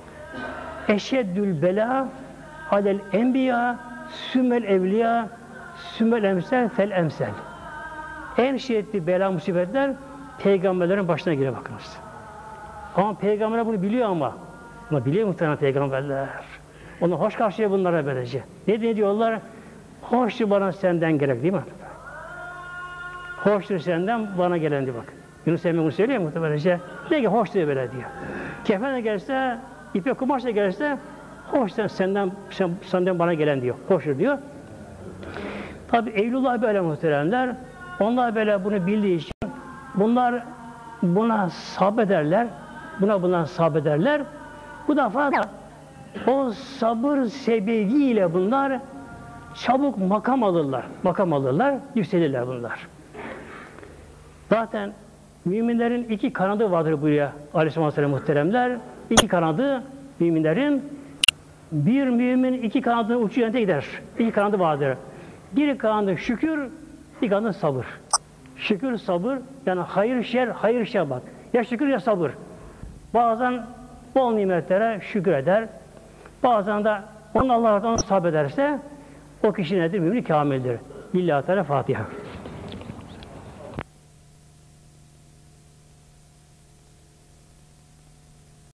eşeddül bela alel enbiya sümmel evliya sümmel emsel fel emsel. En şiddetli bela musibetler peygamberlerin başına geliyor bakınız. Ama peygamberler bunu biliyor ama biliyor muhtemelen peygamberler. Onu hoş karşılıyor bunlara böylece. Ne diyorlar? Hoştur bana senden gerek değil mi? Hoştur senden bana gelen diyor bak. Yunus Emre bunu söylüyor muhtemelen. Ne ki hoş diyor böyle diyor. Kefenle gelse, ipek kumaşla gelse hoştur senden bana gelen diyor. Hoştur diyor. Tabi Eylullah böyle muhteremler. Onlar böyle bunu bildiği için bunlar buna sabrederler. Buna sabrederler. Bu defa o sabır sebebiyle bunlar çabuk makam alırlar, yükselirler bunlar. Zaten müminlerin iki kanadı vardır buyuruyor Aleyhisselam muhteremler. İki kanadı müminlerin, bir mümin iki kanadının ucu yönde gider. İki kanadı vardır. Bir kanadı şükür, bir kanadı sabır. Şükür, sabır, yani hayır şer bak. Ya şükür ya sabır. Bazen bol nimetlere şükreder. Bazen de onun Allah'tan sabrederse o kişi nedir? Mümin kamildir. Lillahi Teala Fatiha.